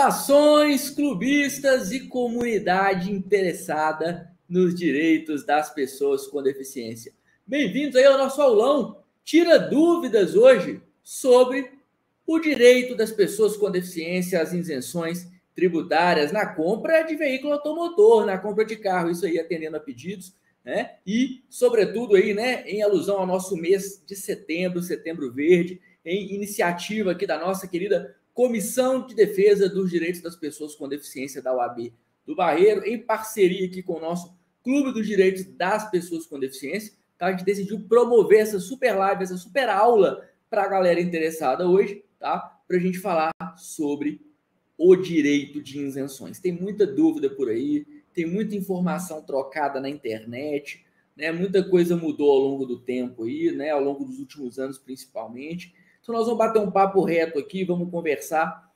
Saudações, clubistas e comunidade interessada nos direitos das pessoas com deficiência. Bem-vindos aí ao nosso aulão. Tira dúvidas hoje sobre o direito das pessoas com deficiência às isenções tributárias na compra de veículo automotor, na compra de carro, isso aí atendendo a pedidos, né? E, sobretudo, aí, né, em alusão ao nosso mês de setembro, Setembro Verde, em iniciativa aqui da nossa querida Comissão de Defesa dos Direitos das Pessoas com Deficiência da UAB do Barreiro, em parceria aqui com o nosso Clube dos Direitos das Pessoas com Deficiência, tá? A gente decidiu promover essa super live, essa super aula para a galera interessada hoje, tá? Para a gente falar sobre o direito de isenções. Tem muita dúvida por aí, tem muita informação trocada na internet, né? Muita coisa mudou ao longo do tempo aí, né? Ao longo dos últimos anos, principalmente. Então, nós vamos bater um papo reto aqui, vamos conversar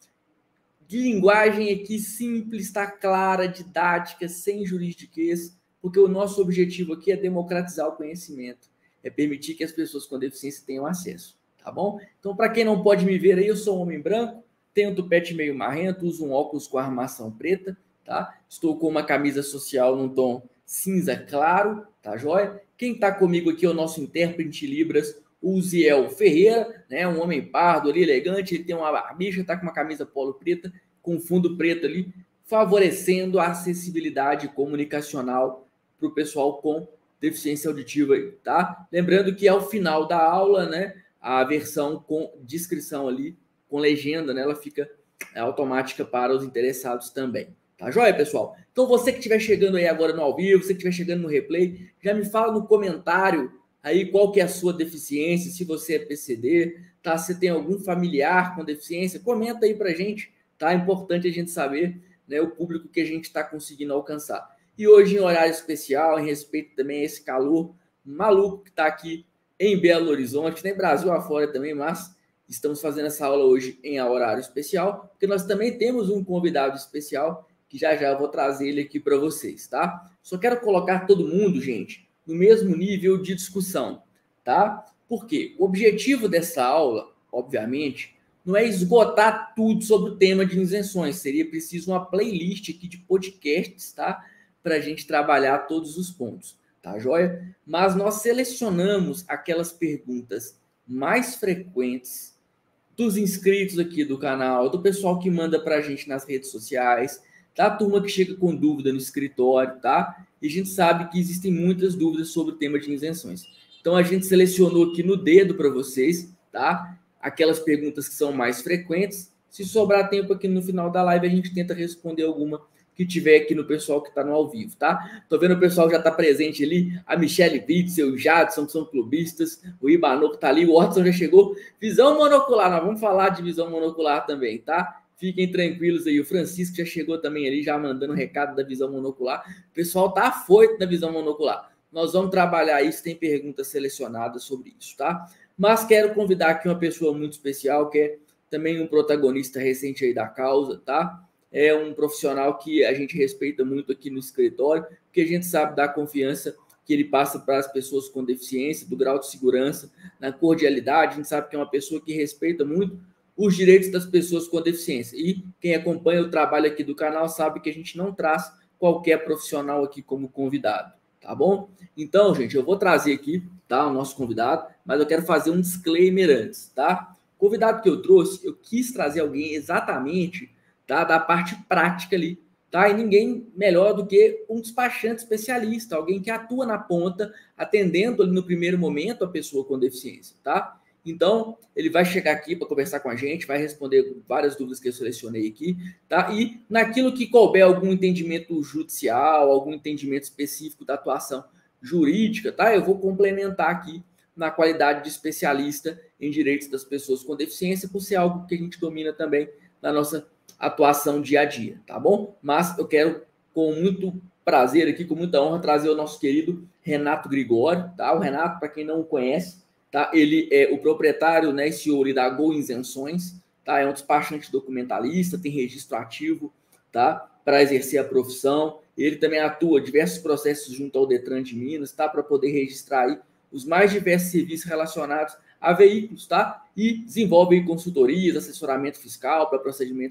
de linguagem aqui simples, tá clara, didática, sem juridiquês, porque o nosso objetivo aqui é democratizar o conhecimento, é permitir que as pessoas com deficiência tenham acesso, tá bom? Então, para quem não pode me ver aí, eu sou um homem branco, tenho um tupete meio marrento, uso um óculos com armação preta, tá? Estou com uma camisa social num tom cinza claro, tá joia? Quem tá comigo aqui é o nosso intérprete Libras, o Ziel Ferreira, né, um homem pardo ali, elegante, ele tem uma barbicha, tá com uma camisa polo preta, com fundo preto ali, favorecendo a acessibilidade comunicacional para o pessoal com deficiência auditiva, tá? Lembrando que ao final da aula, né, a versão com descrição ali, com legenda, né, ela fica automática para os interessados também. Tá joia, pessoal? Então você que estiver chegando aí agora no ao vivo, você que estiver chegando no replay, já me fala no comentário aí qual que é a sua deficiência, se você é PCD, tá? Se tem algum familiar com deficiência, comenta aí pra gente, tá? É importante a gente saber, né, o público que a gente está conseguindo alcançar. E hoje em horário especial, em respeito também a esse calor maluco que está aqui em Belo Horizonte, né, Brasil afora também, mas estamos fazendo essa aula hoje em horário especial, porque nós também temos um convidado especial que já eu vou trazer ele aqui para vocês, tá? Só quero colocar todo mundo, gente, no mesmo nível de discussão, tá? Porque o objetivo dessa aula, obviamente, não é esgotar tudo sobre o tema de isenções. Seria preciso uma playlist aqui de podcasts, tá? Para a gente trabalhar todos os pontos, tá joia? Mas nós selecionamos aquelas perguntas mais frequentes dos inscritos aqui do canal, do pessoal que manda para a gente nas redes sociais, da turma que chega com dúvida no escritório, tá? E a gente sabe que existem muitas dúvidas sobre o tema de isenções. Então, a gente selecionou aqui no dedo para vocês, tá? Aquelas perguntas que são mais frequentes. Se sobrar tempo aqui no final da live, a gente tenta responder alguma que tiver aqui no pessoal que está no ao vivo, tá? Tô vendo o pessoal já está presente ali, a Michele Witzel, o Jadson, que são clubistas, o Ibanô que tá ali, o Watson já chegou. Visão monocular, nós vamos falar de visão monocular também, tá? Fiquem tranquilos aí, o Francisco já chegou também ali, já mandando um recado da visão monocular. O pessoal tá afoito na visão monocular. Nós vamos trabalhar isso, tem perguntas selecionadas sobre isso, tá? Mas quero convidar aqui uma pessoa muito especial, que é também um protagonista recente aí da causa, tá? É um profissional que a gente respeita muito aqui no escritório, porque a gente sabe da confiança que ele passa para as pessoas com deficiência, do grau de segurança, na cordialidade. A gente sabe que é uma pessoa que respeita muito os direitos das pessoas com deficiência. E quem acompanha o trabalho aqui do canal sabe que a gente não traz qualquer profissional aqui como convidado, tá bom? Então, gente, eu vou trazer aqui, tá, o nosso convidado, mas eu quero fazer um disclaimer antes, tá? O convidado que eu trouxe, eu quis trazer alguém exatamente, tá, da parte prática ali, tá? E ninguém melhor do que um despachante especialista, alguém que atua na ponta, atendendo ali no primeiro momento a pessoa com deficiência, tá? Então, ele vai chegar aqui para conversar com a gente, vai responder várias dúvidas que eu selecionei aqui, tá? E naquilo que couber algum entendimento judicial, algum entendimento específico da atuação jurídica, tá? Eu vou complementar aqui na qualidade de especialista em direitos das pessoas com deficiência, por ser algo que a gente domina também na nossa atuação dia a dia, tá bom? Mas eu quero, com muito prazer aqui, com muita honra, trazer o nosso querido Renato Gregório, tá? O Renato, para quem não o conhece, tá? Ele é o proprietário, né, CEO da Go Isenções, tá? É um despachante documentalista, tem registro ativo, tá? Para exercer a profissão. Ele também atua em diversos processos junto ao Detran de Minas, tá? Para poder registrar aí os mais diversos serviços relacionados a veículos, tá? E desenvolve consultorias, assessoramento fiscal para procedimentos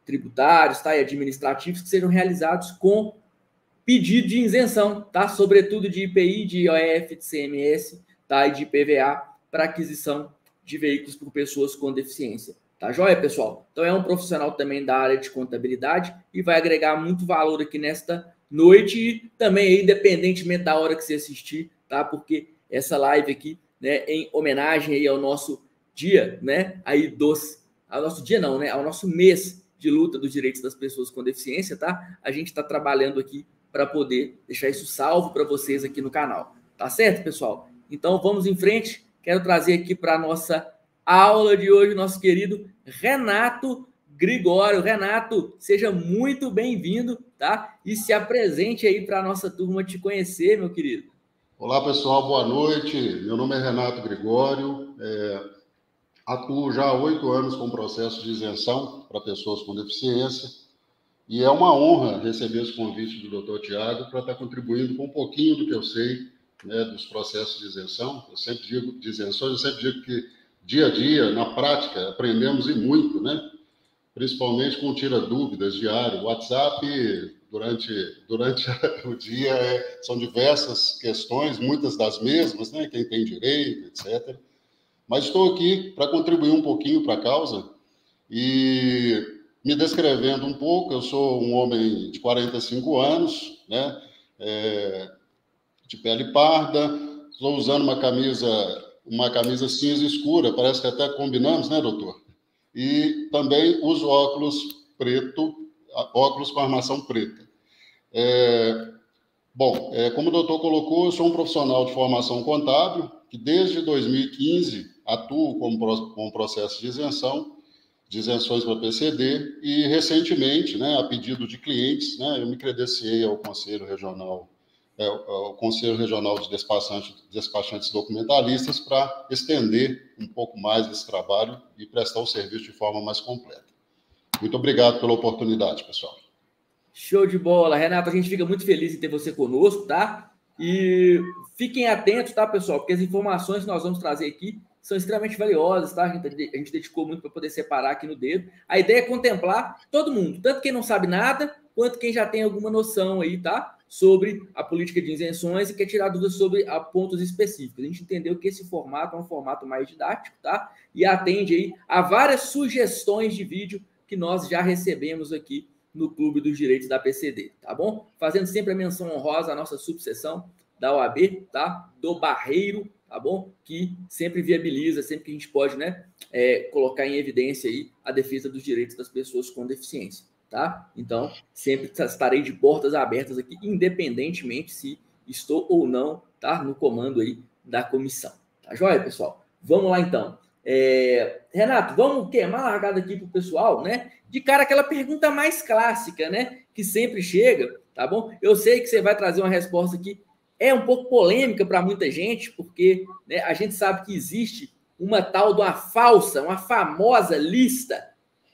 tributários, tá? E administrativos que sejam realizados com pedido de isenção, tá? Sobretudo de IPI, de IOF, de CMS, tá? E de IPVA para aquisição de veículos por pessoas com deficiência. Tá joia, pessoal? Então é um profissional também da área de contabilidade e vai agregar muito valor aqui nesta noite e também aí, independentemente da hora que você assistir, tá? Porque essa live aqui, né, em homenagem aí ao nosso dia, né? Aí ao nosso dia não, né? Ao nosso mês de luta dos direitos das pessoas com deficiência, tá? A gente está trabalhando aqui para poder deixar isso salvo para vocês aqui no canal. Tá certo, pessoal? Então vamos em frente. Quero trazer aqui para a nossa aula de hoje o nosso querido Renato Gregório. Renato, seja muito bem-vindo, tá? E se apresente aí para a nossa turma te conhecer, meu querido. Olá, pessoal, boa noite. Meu nome é Renato Gregório. Atuo já há 8 anos com processo de isenção para pessoas com deficiência. E é uma honra receber esse convite do Dr. Tiago para estar contribuindo com um pouquinho do que eu sei, né, dos processos de isenção. Eu sempre digo que dia a dia, na prática, aprendemos e muito, né? Principalmente com tira-dúvidas diário. O WhatsApp, durante o dia, são diversas questões, muitas das mesmas, né? Quem tem direito, etc. Mas estou aqui para contribuir um pouquinho para a causa e me descrevendo um pouco. Eu sou um homem de 45 anos, né? De pele parda, estou usando uma camisa cinza escura, parece que até combinamos, né, doutor? E também uso óculos com armação preta. Como o doutor colocou, eu sou um profissional de formação contábil, que desde 2015 atuo com processo de isenções para PCD, e recentemente, né, a pedido de clientes, né, eu me credenciei ao Conselho Regional de Despachantes Documentalistas para estender um pouco mais esse trabalho e prestar o serviço de forma mais completa. Muito obrigado pela oportunidade, pessoal. Show de bola. Renato, a gente fica muito feliz em ter você conosco, tá? E fiquem atentos, tá, pessoal? Porque as informações que nós vamos trazer aqui são extremamente valiosas, tá? A gente dedicou muito para poder separar aqui no dedo. A ideia é contemplar todo mundo, tanto quem não sabe nada, quanto quem já tem alguma noção aí, tá? Sobre a política de isenções e quer tirar dúvidas sobre pontos específicos. A gente entendeu que esse formato é um formato mais didático, tá? E atende aí a várias sugestões de vídeo que nós já recebemos aqui no Clube dos Direitos da PCD, tá bom? Fazendo sempre a menção honrosa à nossa subseção da OAB, tá? Do Barreiro, tá bom? Que sempre viabiliza, sempre que a gente pode, né? Colocar em evidência aí a defesa dos direitos das pessoas com deficiência, tá? Então, sempre estarei de portas abertas aqui, independentemente se estou ou não, tá? No comando aí da comissão, tá joia, pessoal? Vamos lá, então. Renato, vamos queimar a largada aqui pro pessoal, né? De cara, aquela pergunta mais clássica, né? Que sempre chega, tá bom? Eu sei que você vai trazer uma resposta que é um pouco polêmica para muita gente, porque, né, a gente sabe que existe uma tal de uma famosa lista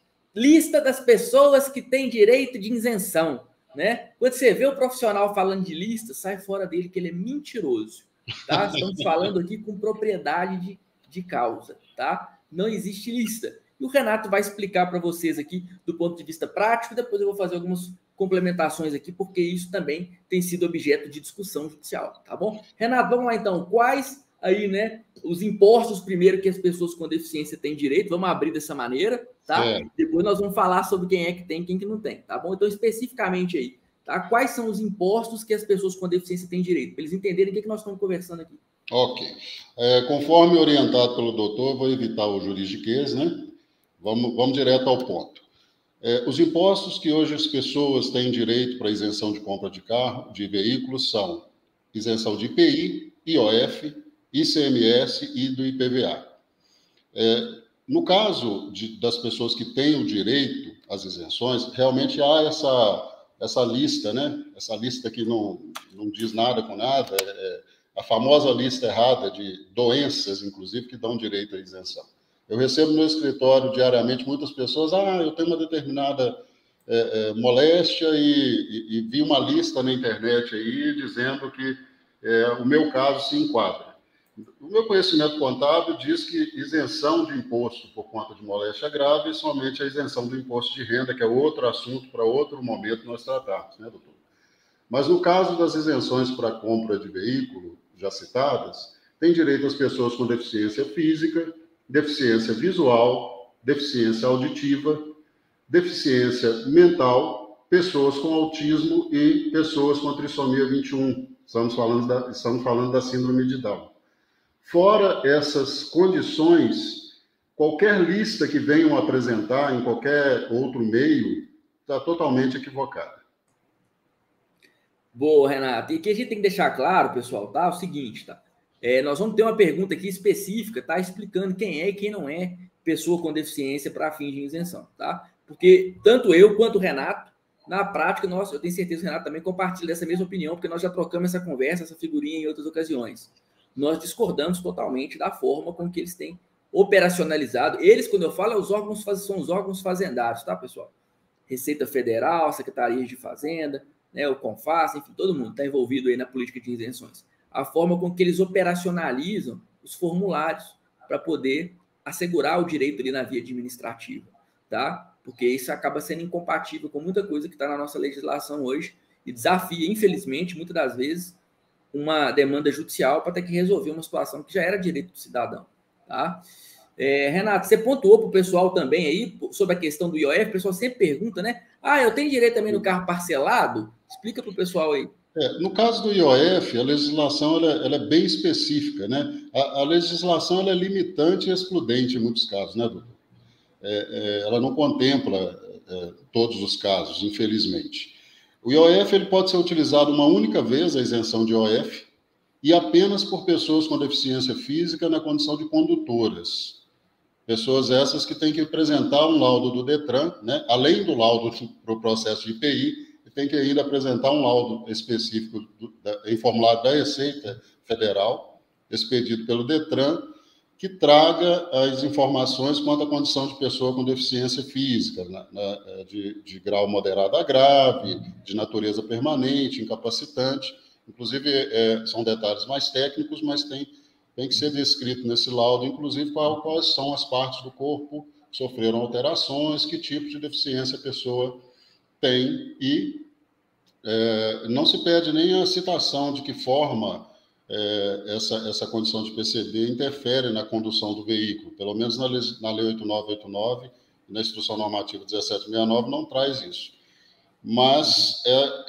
das pessoas que têm direito de isenção, né? Quando você vê o profissional falando de lista, sai fora dele que ele é mentiroso, tá? Estamos falando aqui com propriedade de causa, tá? Não existe lista. E o Renato vai explicar para vocês aqui do ponto de vista prático, depois eu vou fazer algumas complementações aqui, porque isso também tem sido objeto de discussão judicial, tá bom? Renato, vamos lá então. Quais aí, né, os impostos primeiro que as pessoas com deficiência têm direito? Vamos abrir dessa maneira, tá? Depois nós vamos falar sobre quem é que tem e quem que não tem, tá bom? Então, especificamente aí, tá? Quais são os impostos que as pessoas com deficiência têm direito? Para eles entenderem o que nós estamos conversando aqui. Ok. Conforme orientado pelo doutor, vou evitar o juridiquês, né? Vamos direto ao ponto. Os impostos que hoje as pessoas têm direito para isenção de compra de carro, de veículos, são isenção de IPI, IOF, ICMS e do IPVA. No caso das pessoas que têm o direito às isenções, realmente há essa lista, né? Essa lista que não diz nada com nada, a famosa lista errada de doenças, inclusive, que dão direito à isenção. Eu recebo no meu escritório diariamente muitas pessoas, eu tenho uma determinada moléstia e vi uma lista na internet aí dizendo que o meu caso se enquadra. O meu conhecimento contábil diz que isenção de imposto por conta de moléstia grave e somente a isenção do imposto de renda, que é outro assunto para outro momento nós tratarmos, né, doutor? Mas no caso das isenções para compra de veículo, já citadas, tem direito as pessoas com deficiência física, deficiência visual, deficiência auditiva, deficiência mental, pessoas com autismo e pessoas com trissomia 21. Estamos falando da síndrome de Down. Fora essas condições, qualquer lista que venham apresentar em qualquer outro meio está totalmente equivocada. Boa, Renato. E aqui a gente tem que deixar claro, pessoal, tá? O seguinte, tá? Nós vamos ter uma pergunta aqui específica, tá? Explicando quem é e quem não é pessoa com deficiência para fins de isenção, tá? Porque tanto eu quanto o Renato, na prática, eu tenho certeza que o Renato também compartilha dessa mesma opinião, porque nós já trocamos essa conversa, essa figurinha em outras ocasiões. Nós discordamos totalmente da forma com que eles têm operacionalizado. Eles, quando eu falo, são os órgãos fazendários, tá, pessoal? Receita Federal, Secretaria de Fazenda, né, o CONFAS, enfim, todo mundo está envolvido aí na política de isenções. A forma com que eles operacionalizam os formulários para poder assegurar o direito ali na via administrativa, tá? Porque isso acaba sendo incompatível com muita coisa que está na nossa legislação hoje e desafia, infelizmente, muitas das vezes, uma demanda judicial para ter que resolver uma situação que já era direito do cidadão, tá? Renato, você pontuou para o pessoal também aí sobre a questão do IOF, o pessoal sempre pergunta, né? Eu tenho direito também no carro parcelado? Explica para o pessoal aí. No caso do IOF, a legislação ela é bem específica, né? A legislação ela é limitante e excludente em muitos casos, né, doutor? Ela não contempla todos os casos, infelizmente. O IOF ele pode ser utilizado uma única vez, a isenção de IOF, e apenas por pessoas com deficiência física na condição de condutoras. Pessoas essas que têm que apresentar um laudo do DETRAN, né? Além do laudo para o processo de IPI, tem que ainda apresentar um laudo específico em formulário da Receita Federal, expedido pelo DETRAN, que traga as informações quanto à condição de pessoa com deficiência física, de grau moderado a grave, de natureza permanente, incapacitante. Inclusive, são detalhes mais técnicos, mas tem que ser descrito nesse laudo, inclusive, quais são as partes do corpo que sofreram alterações, que tipo de deficiência a pessoa tem, e não se pede nem a citação de que forma essa condição de PCD interfere na condução do veículo. Pelo menos na Lei 8989 e na Instrução Normativa 1769 não traz isso. Mas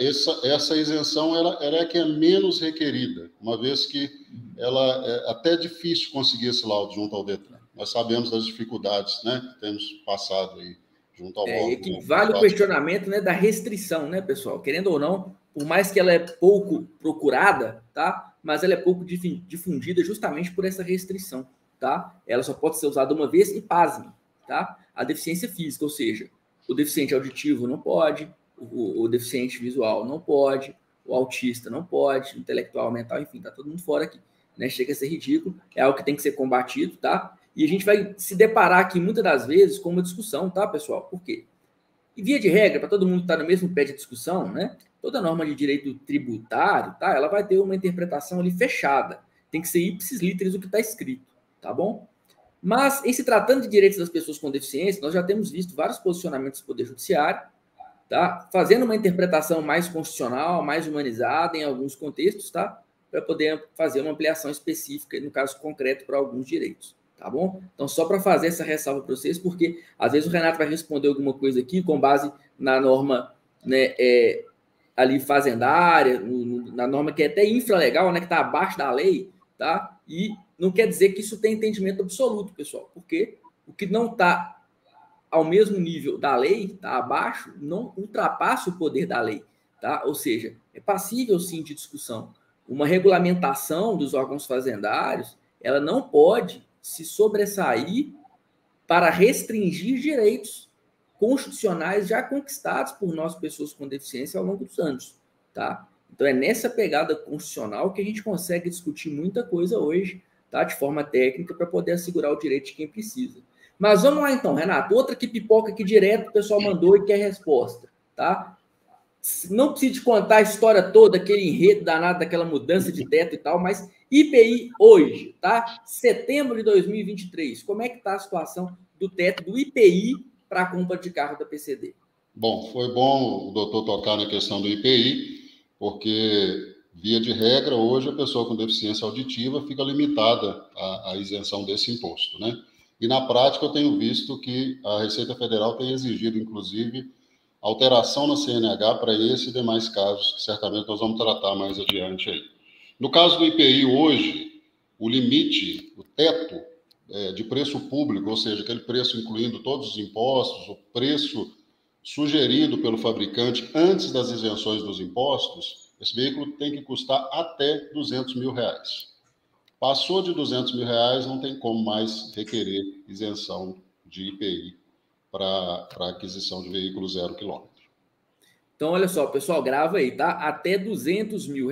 essa isenção ela é que é menos requerida, uma vez que ela é até difícil conseguir esse laudo junto ao DETRAN. Nós sabemos das dificuldades, né, que temos passado aí junto ao órgão. Que vale o questionamento, né, da restrição, né, pessoal? Querendo ou não, por mais que ela é pouco procurada, tá? Mas ela é pouco difundida justamente por essa restrição, tá? Ela só pode ser usada uma vez e, pasme, tá? A deficiência física, ou seja, o deficiente auditivo não pode, o deficiente visual não pode, o autista não pode, o intelectual, mental, enfim, tá todo mundo fora aqui, né? Chega a ser ridículo, é algo que tem que ser combatido, tá? E a gente vai se deparar aqui muitas das vezes com uma discussão, tá, pessoal? Por quê? E via de regra, para todo mundo estar no mesmo pé de discussão, né? Toda norma de direito tributário, tá? Ela vai ter uma interpretação ali fechada. Tem que ser ipsis literis o que está escrito, tá bom? Mas, em se tratando de direitos das pessoas com deficiência, nós já temos visto vários posicionamentos do Poder Judiciário, tá? Fazendo uma interpretação mais constitucional, mais humanizada em alguns contextos, tá? Para poder fazer uma ampliação específica, no caso concreto, para alguns direitos. Tá bom? Então, só para fazer essa ressalva para vocês, porque às vezes o Renato vai responder alguma coisa aqui com base na norma, né, ali fazendária, na norma que é até infralegal, né, que está abaixo da lei, tá? E não quer dizer que isso tem entendimento absoluto, pessoal, porque o que não está ao mesmo nível da lei, está abaixo, não ultrapassa o poder da lei, tá? Ou seja, é passível sim de discussão. Uma regulamentação dos órgãos fazendários, ela não pode se sobressair para restringir direitos constitucionais já conquistados por nós, pessoas com deficiência, ao longo dos anos, tá? Então, é nessa pegada constitucional que a gente consegue discutir muita coisa hoje, tá? De forma técnica, para poder assegurar o direito de quem precisa. Mas vamos lá, então, Renato. Outra que pipoca aqui direto, o pessoal mandou e quer resposta, tá? não preciso te contar a história toda, aquele enredo danado daquela mudança de teto e tal, mas IPI hoje, tá? Setembro de 2023, como é que está a situação do teto do IPI para a compra de carro da PCD? Bom, foi bom o doutor tocar na questão do IPI, porque, via de regra, hoje a pessoa com deficiência auditiva fica limitada à isenção desse imposto, né? E, na prática, eu tenho visto que a Receita Federal tem exigido, inclusive, alteração na CNH para esse e demais casos, que certamente nós vamos tratar mais adiante aí. No caso do IPI hoje, o limite, o teto de preço público, ou seja, aquele preço incluindo todos os impostos, o preço sugerido pelo fabricante antes das isenções dos impostos, esse veículo tem que custar até R$200 mil. Passou de R$200 mil, não tem como mais requerer isenção de IPI para aquisição de veículo 0 quilômetro. Então, olha só, pessoal, grava aí, tá? Até R$200 mil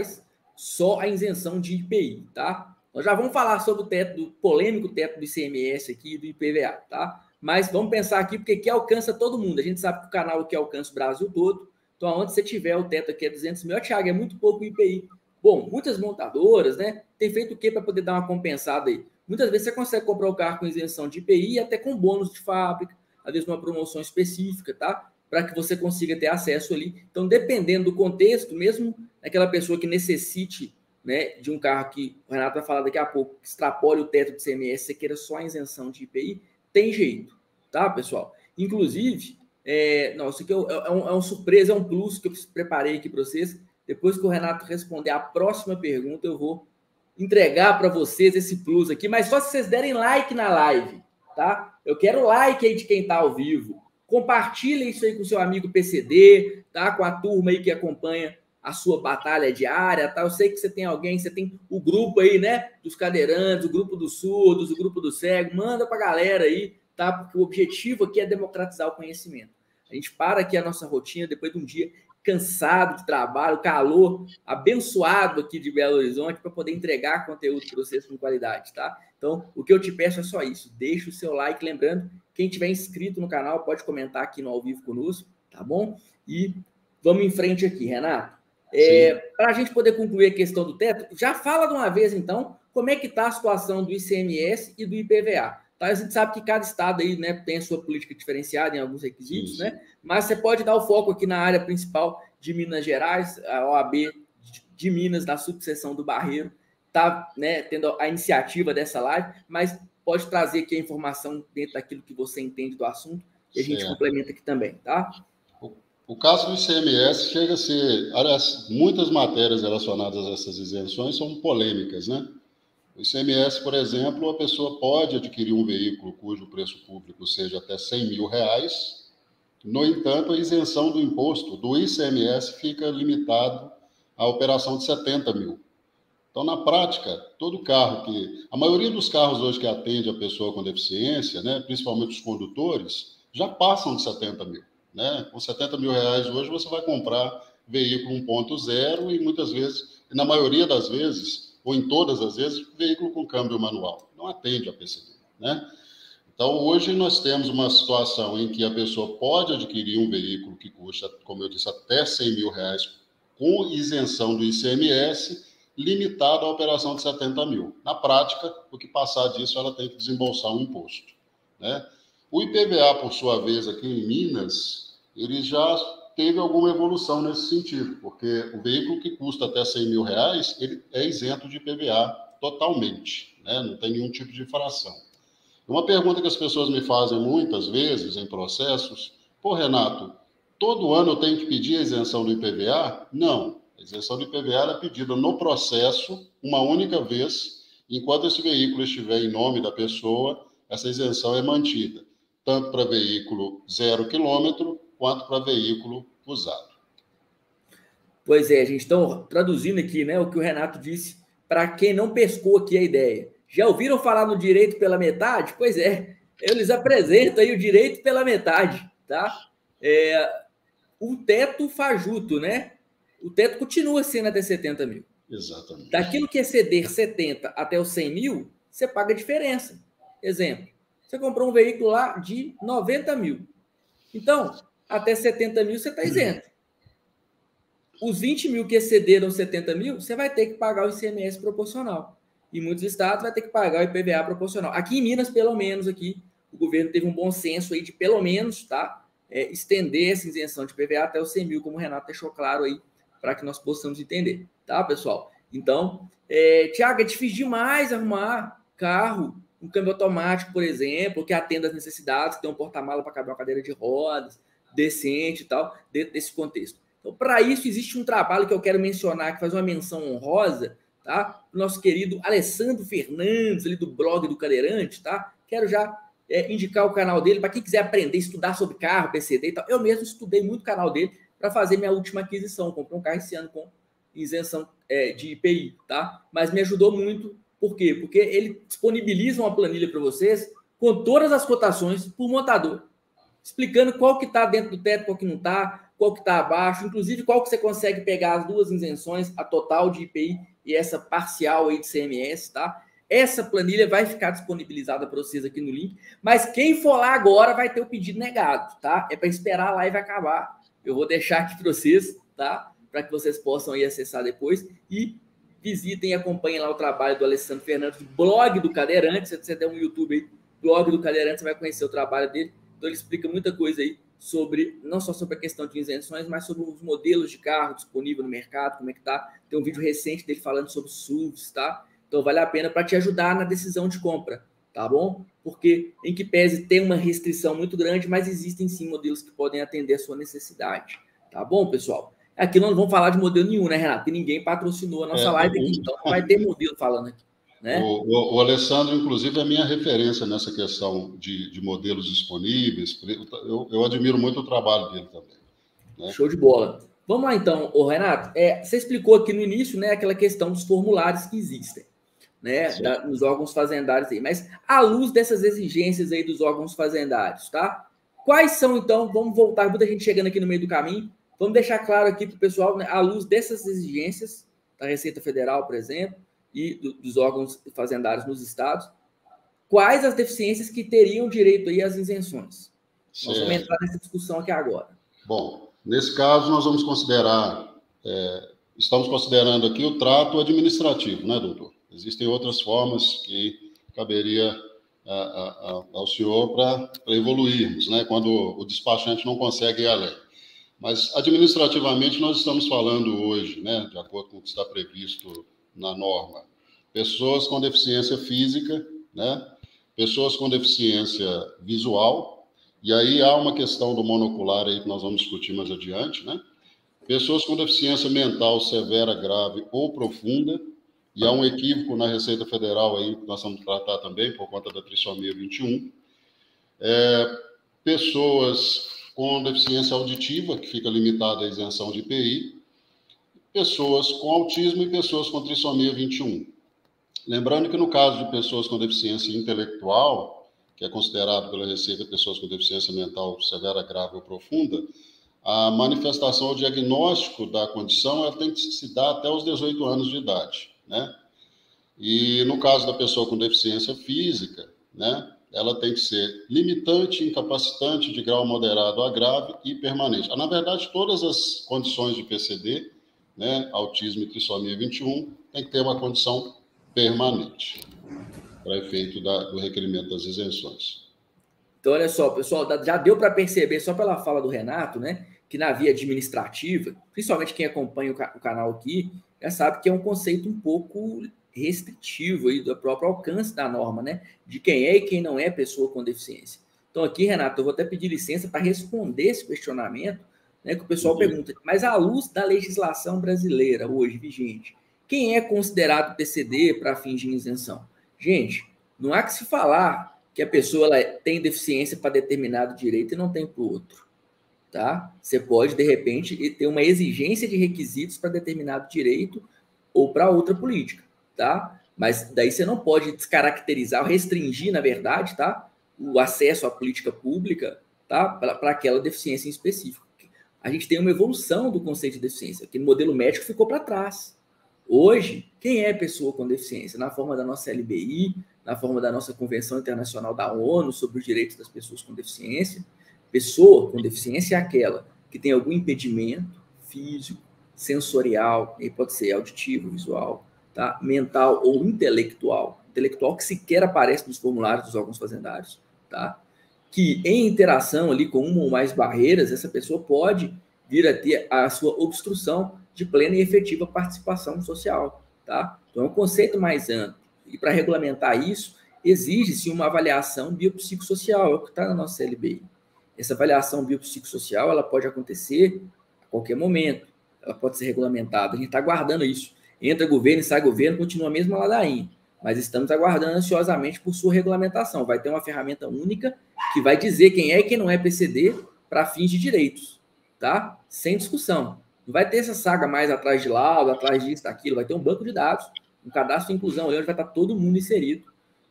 só a isenção de IPI, tá? Nós já vamos falar sobre o teto, do polêmico teto do ICMS aqui e do IPVA, tá? Mas vamos pensar aqui, porque aqui alcança todo mundo. A gente sabe que o canal aqui alcança o Brasil todo. Então, onde você tiver o teto aqui é 200 mil, Thiago, é muito pouco o IPI. Bom, muitas montadoras, né, tem feito o quê para poder dar uma compensada aí? Muitas vezes você consegue comprar o carro com isenção de IPI e até com bônus de fábrica, às vezes uma promoção específica, tá? Para que você consiga ter acesso ali. Então, dependendo do contexto, mesmo aquela pessoa que necessite, né, de um carro que o Renato vai falar daqui a pouco, que extrapole o teto de ICMS, você queira só a isenção de IPI, tem jeito, tá, pessoal? Inclusive, não, isso aqui é um surpresa, é um plus que eu preparei aqui para vocês. Depois que o Renato responder a próxima pergunta, eu vou entregar para vocês esse plus aqui, mas só se vocês derem like na live, tá? Eu quero like aí de quem está ao vivo. Compartilha isso aí com o seu amigo PCD, tá? Com a turma aí que acompanha a sua batalha diária, tá? Eu sei que você tem alguém, você tem o grupo aí, né? Dos cadeirantes, o grupo dos surdos, o grupo do cego. Manda para a galera aí, tá? Porque o objetivo aqui é democratizar o conhecimento. A gente para aqui a nossa rotina depois de um dia cansado de trabalho, calor abençoado aqui de Belo Horizonte para poder entregar conteúdo para vocês com qualidade, tá? Então, o que eu te peço é só isso. Deixa o seu like, lembrando, quem tiver inscrito no canal pode comentar aqui no ao vivo conosco, tá bom? E vamos em frente aqui, Renato. Para a gente poder concluir a questão do teto, já fala de uma vez, então, como é que está a situação do ICMS e do IPVA. Tá? A gente sabe que cada estado aí, né, tem a sua política diferenciada em alguns requisitos, sim. Né? Mas você pode dar o foco aqui na área principal de Minas Gerais, a OAB de Minas, da subseção do Barreiro, está, né, tendo a iniciativa dessa live, mas pode trazer aqui a informação dentro daquilo que você entende do assunto e a gente complementa aqui também, tá? O caso do ICMS chega a ser... Aliás, muitas matérias relacionadas a essas isenções são polêmicas, né? O ICMS, por exemplo, a pessoa pode adquirir um veículo cujo preço público seja até R$100 mil. No entanto, a isenção do imposto do ICMS fica limitado à operação de 70 mil. Então, na prática, todo carro que... A maioria dos carros hoje que atende a pessoa com deficiência, né, principalmente os condutores, já passam de 70 mil. Né? Com 70 mil reais hoje, você vai comprar veículo 1.0 e muitas vezes, na maioria das vezes, ou em todas as vezes, veículo com câmbio manual. Não atende a PCD. Né? Então, hoje nós temos uma situação em que a pessoa pode adquirir um veículo que custa, como eu disse, até R$100 mil com isenção do ICMS, limitado à operação de 70 mil. Na prática, o que passar disso, ela tem que desembolsar um imposto. Né? O IPVA, por sua vez, aqui em Minas, ele já teve alguma evolução nesse sentido, porque o veículo que custa até R$100 mil, ele é isento de IPVA totalmente, né? Não tem nenhum tipo de infração. Uma pergunta que as pessoas me fazem muitas vezes em processos: pô, Renato, todo ano eu tenho que pedir a isenção do IPVA? Não. A isenção do IPVA é pedida no processo uma única vez. Enquanto esse veículo estiver em nome da pessoa, essa isenção é mantida, tanto para veículo 0 quilômetro, quanto para veículo usado. Pois é, gente. Então, traduzindo aqui, né, o que o Renato disse, para quem não pescou aqui a ideia. Já ouviram falar no direito pela metade? Pois é, eu lhes apresento aí o direito pela metade, tá? O teto fajuto, né? O teto continua sendo até 70 mil. Exatamente. Daquilo que exceder 70 até os 100 mil, você paga a diferença. Exemplo, você comprou um veículo lá de 90 mil. Então, até 70 mil você está isento. Os 20 mil que excederam 70 mil, você vai ter que pagar o ICMS proporcional. Em muitos estados vai ter que pagar o IPVA proporcional. Aqui em Minas, pelo menos, aqui, o governo teve um bom senso aí de, pelo menos, tá, estender essa isenção de IPVA até os 100 mil, como o Renato deixou claro aí, para que nós possamos entender. Tá, pessoal? Então, Tiago, é difícil demais arrumar carro, um câmbio automático, por exemplo, que atenda às necessidades, que tem um porta-mala para caber uma cadeira de rodas, decente e tal, dentro desse contexto. Então, para isso, existe um trabalho que eu quero mencionar, que faz uma menção honrosa, tá? O nosso querido Alessandro Fernandes, ali do blog do Cadeirante, tá? Quero já indicar o canal dele para quem quiser aprender, estudar sobre carro, PCD e tal. Eu mesmo estudei muito o canal dele para fazer minha última aquisição. Comprei um carro esse ano com isenção de IPI, tá? Mas me ajudou muito. Por quê? Porque ele disponibiliza uma planilha para vocês com todas as cotações por montador, explicando qual que está dentro do teto, qual que não está, qual que está abaixo, inclusive qual que você consegue pegar as duas isenções, a total de IPI e essa parcial aí de CMS, tá? Essa planilha vai ficar disponibilizada para vocês aqui no link, mas quem for lá agora vai ter o pedido negado, tá? É para esperar a live acabar. Eu vou deixar aqui para vocês, tá? Para que vocês possam ir acessar depois e visitem e acompanhem lá o trabalho do Alessandro Fernandes, do blog do Cadeirante. Se você der um YouTube aí, blog do Cadeirante, você vai conhecer o trabalho dele. Então ele explica muita coisa aí sobre, não só sobre a questão de isenções, mas sobre os modelos de carro disponível no mercado, como é que tá. Tem um vídeo recente dele falando sobre SUVs, tá? Então vale a pena para te ajudar na decisão de compra, tá bom? Porque em que pese tem uma restrição muito grande, mas existem sim modelos que podem atender a sua necessidade, tá bom, pessoal? Aqui nós não vamos falar de modelo nenhum, né, Renato? Porque ninguém patrocinou a nossa live aqui, então não vai ter modelo falando aqui. Né? O Alessandro, inclusive, é minha referência nessa questão de modelos disponíveis. Eu admiro muito o trabalho dele também. Né? Show de bola. Vamos lá, então, Renato. Você explicou aqui no início, né, aquela questão dos formulários que existem, né, nos órgãos fazendários aí. Mas, à luz dessas exigências aí dos órgãos fazendários, tá? Quais são, então, vamos voltar, muita gente chegando aqui no meio do caminho, vamos deixar claro aqui para o pessoal, né, à luz dessas exigências da Receita Federal, por exemplo, e dos órgãos fazendários nos estados, quais as deficiências que teriam direito aí às isenções? Nós vamos entrar nessa discussão aqui agora. Bom, nesse caso nós vamos considerar, estamos considerando aqui o trato administrativo, né, doutor? Existem outras formas que caberia ao senhor para evoluirmos, né, quando o despachante não consegue ir além. Mas, administrativamente, nós estamos falando hoje, né, de acordo com o que está previsto na norma, pessoas com deficiência física, né, pessoas com deficiência visual, e aí há uma questão do monocular aí que nós vamos discutir mais adiante, né, pessoas com deficiência mental severa, grave ou profunda, e há um equívoco na Receita Federal aí que nós vamos tratar também por conta da trissomia 21, pessoas com deficiência auditiva, que fica limitada à isenção de IPI, pessoas com autismo e pessoas com trissomia 21. Lembrando que no caso de pessoas com deficiência intelectual, que é considerado pela Receita pessoas com deficiência mental severa, grave ou profunda, a manifestação ou diagnóstico da condição ela tem que se dar até os 18 anos de idade, né? E no caso da pessoa com deficiência física, né, ela tem que ser limitante, incapacitante de grau moderado a grave e permanente. Na verdade, todas as condições de PCD, né, autismo e trissomia 21, tem que ter uma condição permanente para efeito do requerimento das isenções. Então, olha só, pessoal, já deu para perceber, só pela fala do Renato, né, que na via administrativa, principalmente quem acompanha o canal aqui, já sabe que é um conceito um pouco restritivo aí do próprio alcance da norma, né, de quem é e quem não é pessoa com deficiência. Então, aqui, Renato, eu vou até pedir licença para responder esse questionamento, né, que o pessoal pergunta, mas à luz da legislação brasileira hoje vigente, quem é considerado PCD para fins de isenção? Gente, não há que se falar que a pessoa ela tem deficiência para determinado direito e não tem para o outro, tá? Você pode, de repente, ter uma exigência de requisitos para determinado direito ou para outra política, tá? Mas daí você não pode descaracterizar, restringir, na verdade, tá? O acesso à política pública, tá? Para aquela deficiência em específico. A gente tem uma evolução do conceito de deficiência, que no modelo médico ficou para trás. Hoje, quem é pessoa com deficiência? Na forma da nossa LBI, na forma da nossa Convenção Internacional da ONU sobre os direitos das pessoas com deficiência. Pessoa com deficiência é aquela que tem algum impedimento físico, sensorial, e pode ser auditivo, visual, tá? Mental ou intelectual. Intelectual que sequer aparece nos formulários dos órgãos fazendários, tá? Que em interação ali com uma ou mais barreiras, essa pessoa pode vir a ter a sua obstrução de plena e efetiva participação social, tá? Então é um conceito mais amplo. E para regulamentar isso, exige-se uma avaliação biopsicossocial, é o que está na nossa CLBI. Essa avaliação biopsicossocial, ela pode acontecer a qualquer momento, ela pode ser regulamentada, a gente está aguardando isso. Entra governo e sai governo, continua a mesma ladainha, mas estamos aguardando ansiosamente por sua regulamentação. Vai ter uma ferramenta única que vai dizer quem é e quem não é PCD para fins de direitos, tá? Sem discussão. Não vai ter essa saga mais atrás de laudo, atrás disso, daquilo, vai ter um banco de dados, um cadastro de inclusão ali, onde vai estar todo mundo inserido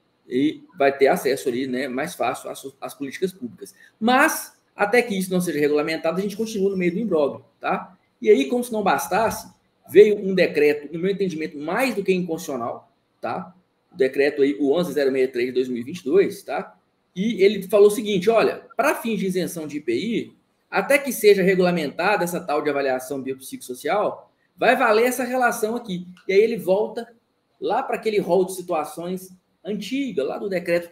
e vai ter acesso ali, né, mais fácil às políticas públicas. Mas, até que isso não seja regulamentado, a gente continua no meio do imbróglio, tá? E aí, como se não bastasse, veio um decreto, no meu entendimento, mais do que inconstitucional, tá? O decreto aí, o 11.063 de 2022, tá? E ele falou o seguinte, olha, para fins de isenção de IPI, até que seja regulamentada essa tal de avaliação biopsicossocial, vai valer essa relação aqui. E aí ele volta lá para aquele rol de situações antiga, lá do decreto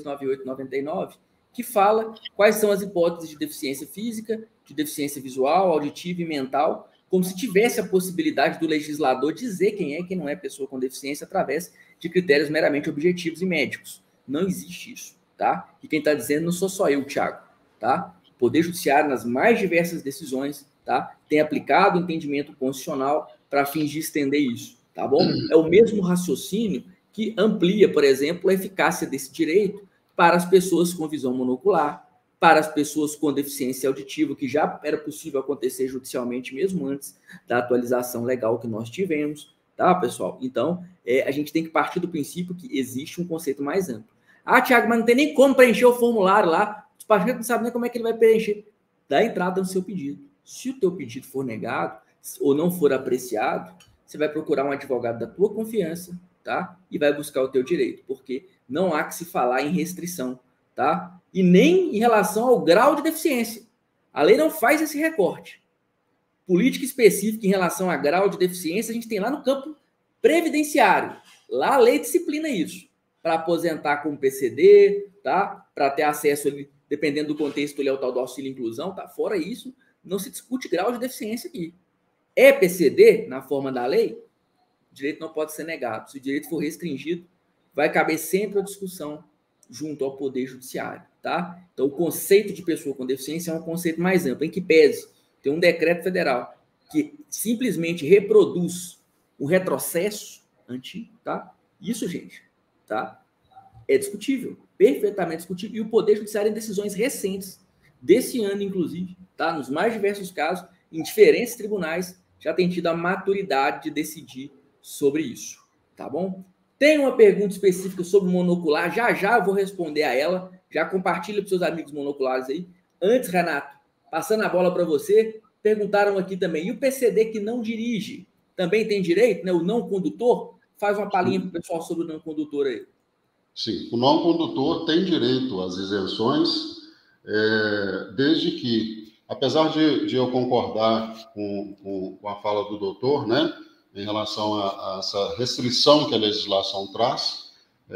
3298/99, que fala quais são as hipóteses de deficiência física, de deficiência visual, auditiva e mental, como se tivesse a possibilidade do legislador dizer quem é e quem não é pessoa com deficiência através de critérios meramente objetivos e médicos. Não existe isso, tá? E quem está dizendo não sou só eu, Thiago, tá? O Poder Judiciário, nas mais diversas decisões, tá, tem aplicado o entendimento constitucional para fins de estender isso, tá bom? É o mesmo raciocínio que amplia, por exemplo, a eficácia desse direito para as pessoas com visão monocular, para as pessoas com deficiência auditiva, que já era possível acontecer judicialmente mesmo antes da atualização legal que nós tivemos, tá, pessoal? Então, a gente tem que partir do princípio que existe um conceito mais amplo. Ah, Thiago, mas não tem nem como preencher o formulário lá, o despachante não sabe nem como é que ele vai preencher. Dá entrada no seu pedido. Se o teu pedido for negado ou não for apreciado, você vai procurar um advogado da tua confiança, tá? E vai buscar o teu direito, porque não há que se falar em restrição, tá? E nem em relação ao grau de deficiência. A lei não faz esse recorte. Política específica em relação a grau de deficiência, a gente tem lá no campo previdenciário. Lá a lei disciplina isso. Para aposentar com PCD, tá? Para ter acesso, dependendo do contexto, ele é o tal do auxílio inclusão, tá? Fora isso, não se discute grau de deficiência aqui. É PCD, na forma da lei, o direito não pode ser negado. Se o direito for restringido, vai caber sempre a discussão junto ao Poder Judiciário, tá? Então, o conceito de pessoa com deficiência é um conceito mais amplo, em que pese tem um decreto federal que simplesmente reproduz um retrocesso antigo, tá? Isso, gente, tá? É discutível, perfeitamente discutível. E o Poder Judiciário, em decisões recentes, desse ano, inclusive, tá? Nos mais diversos casos, em diferentes tribunais, já tem tido a maturidade de decidir sobre isso, tá bom? Tem uma pergunta específica sobre monocular, já eu vou responder a ela, já compartilha para seus amigos monoculares aí. Antes, Renato, passando a bola para você, perguntaram aqui também, e o PCD que não dirige, também tem direito, né? O não condutor? Faz uma palhinha para o pessoal sobre o não condutor aí. Sim, o não condutor tem direito às isenções, desde que, apesar de eu concordar com a fala do doutor, né, em relação a essa restrição que a legislação traz,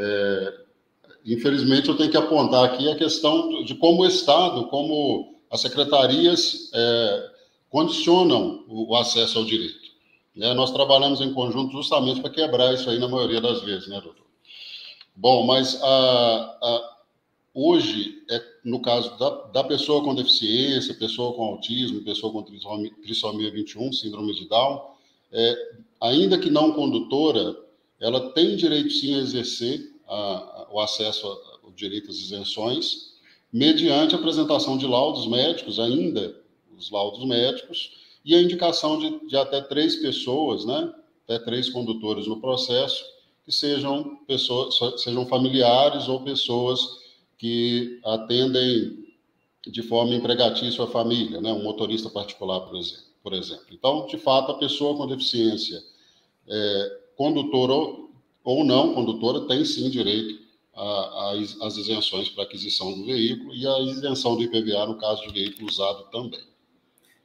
infelizmente eu tenho que apontar aqui a questão de como o Estado, como as secretarias condicionam o acesso ao direito. Nós trabalhamos em conjunto justamente para quebrar isso aí na maioria das vezes, né, doutor? Bom, mas hoje, no caso da pessoa com deficiência, pessoa com autismo, pessoa com trissomia 21, síndrome de Down, ainda que não condutora, ela tem direito sim a exercer o acesso ao direito às isenções, mediante a apresentação de laudos médicos, ainda os laudos médicos, e a indicação de até 3 pessoas, né, até 3 condutores no processo, que sejam familiares ou pessoas que atendem de forma empregatícia a família, né? Um motorista particular, por exemplo. Então, de fato, a pessoa com deficiência, condutora ou não condutora, tem sim direito às isenções para aquisição do veículo e à isenção do IPVA no caso de veículo usado também.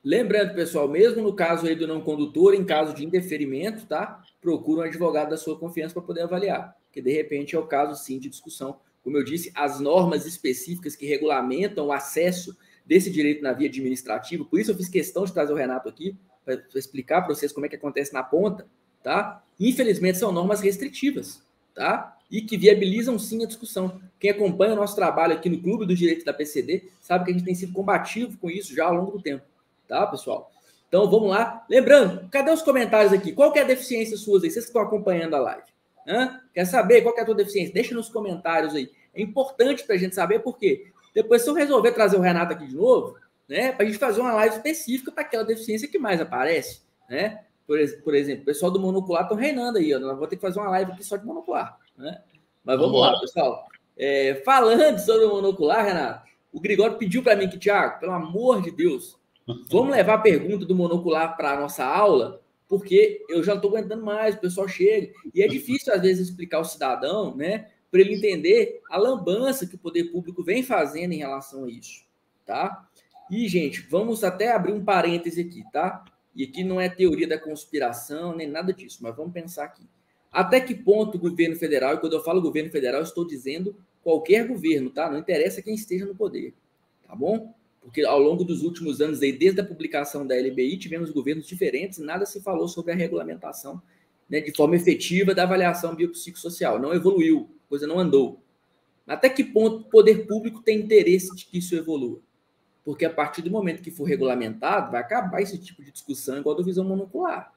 Lembrando, pessoal, mesmo no caso aí do não condutor, em caso de indeferimento, tá? Procura um advogado da sua confiança para poder avaliar, porque de repente é o caso, sim, de discussão. Como eu disse, as normas específicas que regulamentam o acesso desse direito na via administrativa, por isso eu fiz questão de trazer o Renato aqui, para explicar para vocês como é que acontece na ponta, tá? Infelizmente, são normas restritivas, tá? E que viabilizam, sim, a discussão. Quem acompanha o nosso trabalho aqui no Clube do Direito da PCD sabe que a gente tem sido combativo com isso já ao longo do tempo. Tá, pessoal? Então, vamos lá. Lembrando, cadê os comentários aqui? Qual que é a deficiência suas aí? Vocês que estão acompanhando a live. Quer saber qual que é a tua deficiência? Deixa nos comentários aí. É importante para a gente saber por quê. Depois, se eu resolver trazer o Renato aqui de novo, né, para a gente fazer uma live específica para aquela deficiência que mais aparece, né? Por exemplo, o pessoal do monocular estão reinando aí. Eu vou ter que fazer uma live aqui só de monocular, né? Mas vamos lá, pessoal. Falando sobre o monocular, Renato, o Gregório pediu para mim que, Thiago, pelo amor de Deus, vamos levar a pergunta do monocular para a nossa aula, porque eu já não estou aguentando mais, o pessoal chega. E é difícil, às vezes, explicar ao cidadão, né, para ele entender a lambança que o poder público vem fazendo em relação a isso, tá? E, gente, vamos até abrir um parêntese aqui, tá? E aqui não é teoria da conspiração, nem nada disso, mas vamos pensar aqui. Até que ponto o governo federal, e quando eu falo governo federal, eu estou dizendo qualquer governo, tá? Não interessa quem esteja no poder, tá bom? Porque ao longo dos últimos anos, aí, desde a publicação da LBI, tivemos governos diferentes e nada se falou sobre a regulamentação, né, de forma efetiva da avaliação biopsicossocial. Não evoluiu, a coisa não andou. Até que ponto o poder público tem interesse de que isso evolua? Porque a partir do momento que for regulamentado, vai acabar esse tipo de discussão igual a do visão monocular.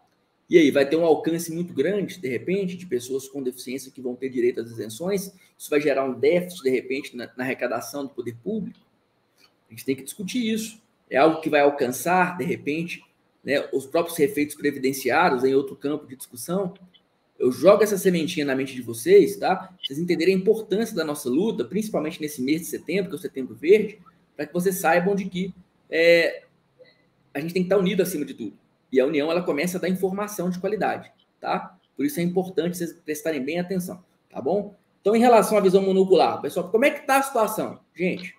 E aí, vai ter um alcance muito grande, de repente, de pessoas com deficiência que vão ter direito às isenções? Isso vai gerar um déficit, de repente, na arrecadação do poder público? A gente tem que discutir isso. É algo que vai alcançar, de repente, né, os próprios efeitos previdenciários em outro campo de discussão. Eu jogo essa sementinha na mente de vocês, tá? Pra vocês entenderem a importância da nossa luta, principalmente nesse mês de setembro, que é o Setembro Verde, para que vocês saibam de que a gente tem que estar unido acima de tudo. E a união, ela começa a dar informação de qualidade, tá? Por isso é importante vocês prestarem bem atenção, tá bom? Então, em relação à visão monocular, pessoal, como é que está a situação? Gente,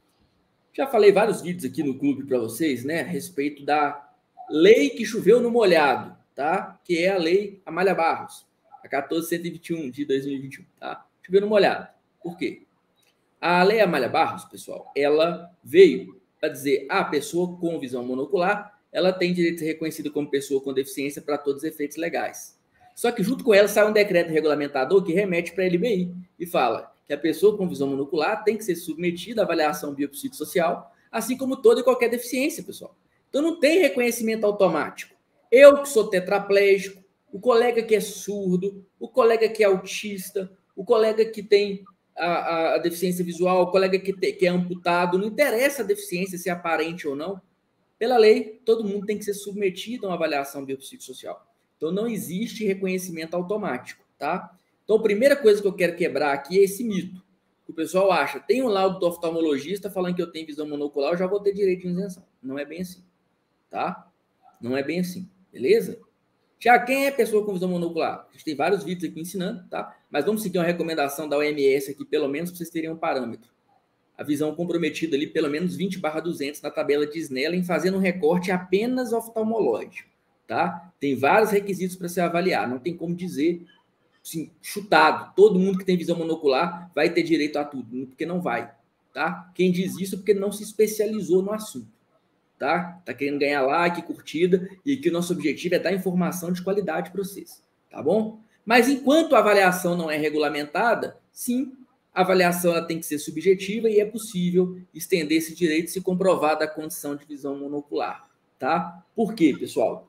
já falei vários vídeos aqui no clube para vocês, né, a respeito da lei que choveu no molhado, tá? Que é a lei Amália Barros, a 14.121 de 2021, tá? Choveu no molhado. Por quê? A lei Amália Barros, pessoal, ela veio para dizer a pessoa com visão monocular, ela tem direito de ser reconhecida como pessoa com deficiência para todos os efeitos legais. Só que junto com ela sai um decreto regulamentador que remete para a LBI e fala que a pessoa com visão monocular tem que ser submetida à avaliação biopsicossocial, assim como toda e qualquer deficiência, pessoal. Então não tem reconhecimento automático. Eu que sou tetraplégico, o colega que é surdo, o colega que é autista, o colega que tem a deficiência visual, o colega que é amputado, não interessa a deficiência, se é aparente ou não. Pela lei, todo mundo tem que ser submetido a uma avaliação biopsicossocial. Então não existe reconhecimento automático, tá? Então, a primeira coisa que eu quero quebrar aqui é esse mito. O pessoal acha, tem um laudo do oftalmologista falando que eu tenho visão monocular, eu já vou ter direito de isenção. Não é bem assim, tá? Não é bem assim, beleza? Já quem é pessoa com visão monocular? A gente tem vários vídeos aqui ensinando, tá? Mas vamos seguir uma recomendação da OMS aqui, pelo menos, para vocês terem um parâmetro. A visão comprometida ali, pelo menos 20/200 na tabela de Snellen, fazendo um recorte apenas oftalmológico, tá? Tem vários requisitos para se avaliar, não tem como dizer... Sim, chutado. Todo mundo que tem visão monocular vai ter direito a tudo, porque não vai, tá? Quem diz isso é porque não se especializou no assunto, tá? Tá querendo ganhar like, curtida, e que o nosso objetivo é dar informação de qualidade para vocês, tá bom? Mas enquanto a avaliação não é regulamentada, sim, a avaliação ela tem que ser subjetiva e é possível estender esse direito se comprovada a condição de visão monocular, tá? Por quê, pessoal?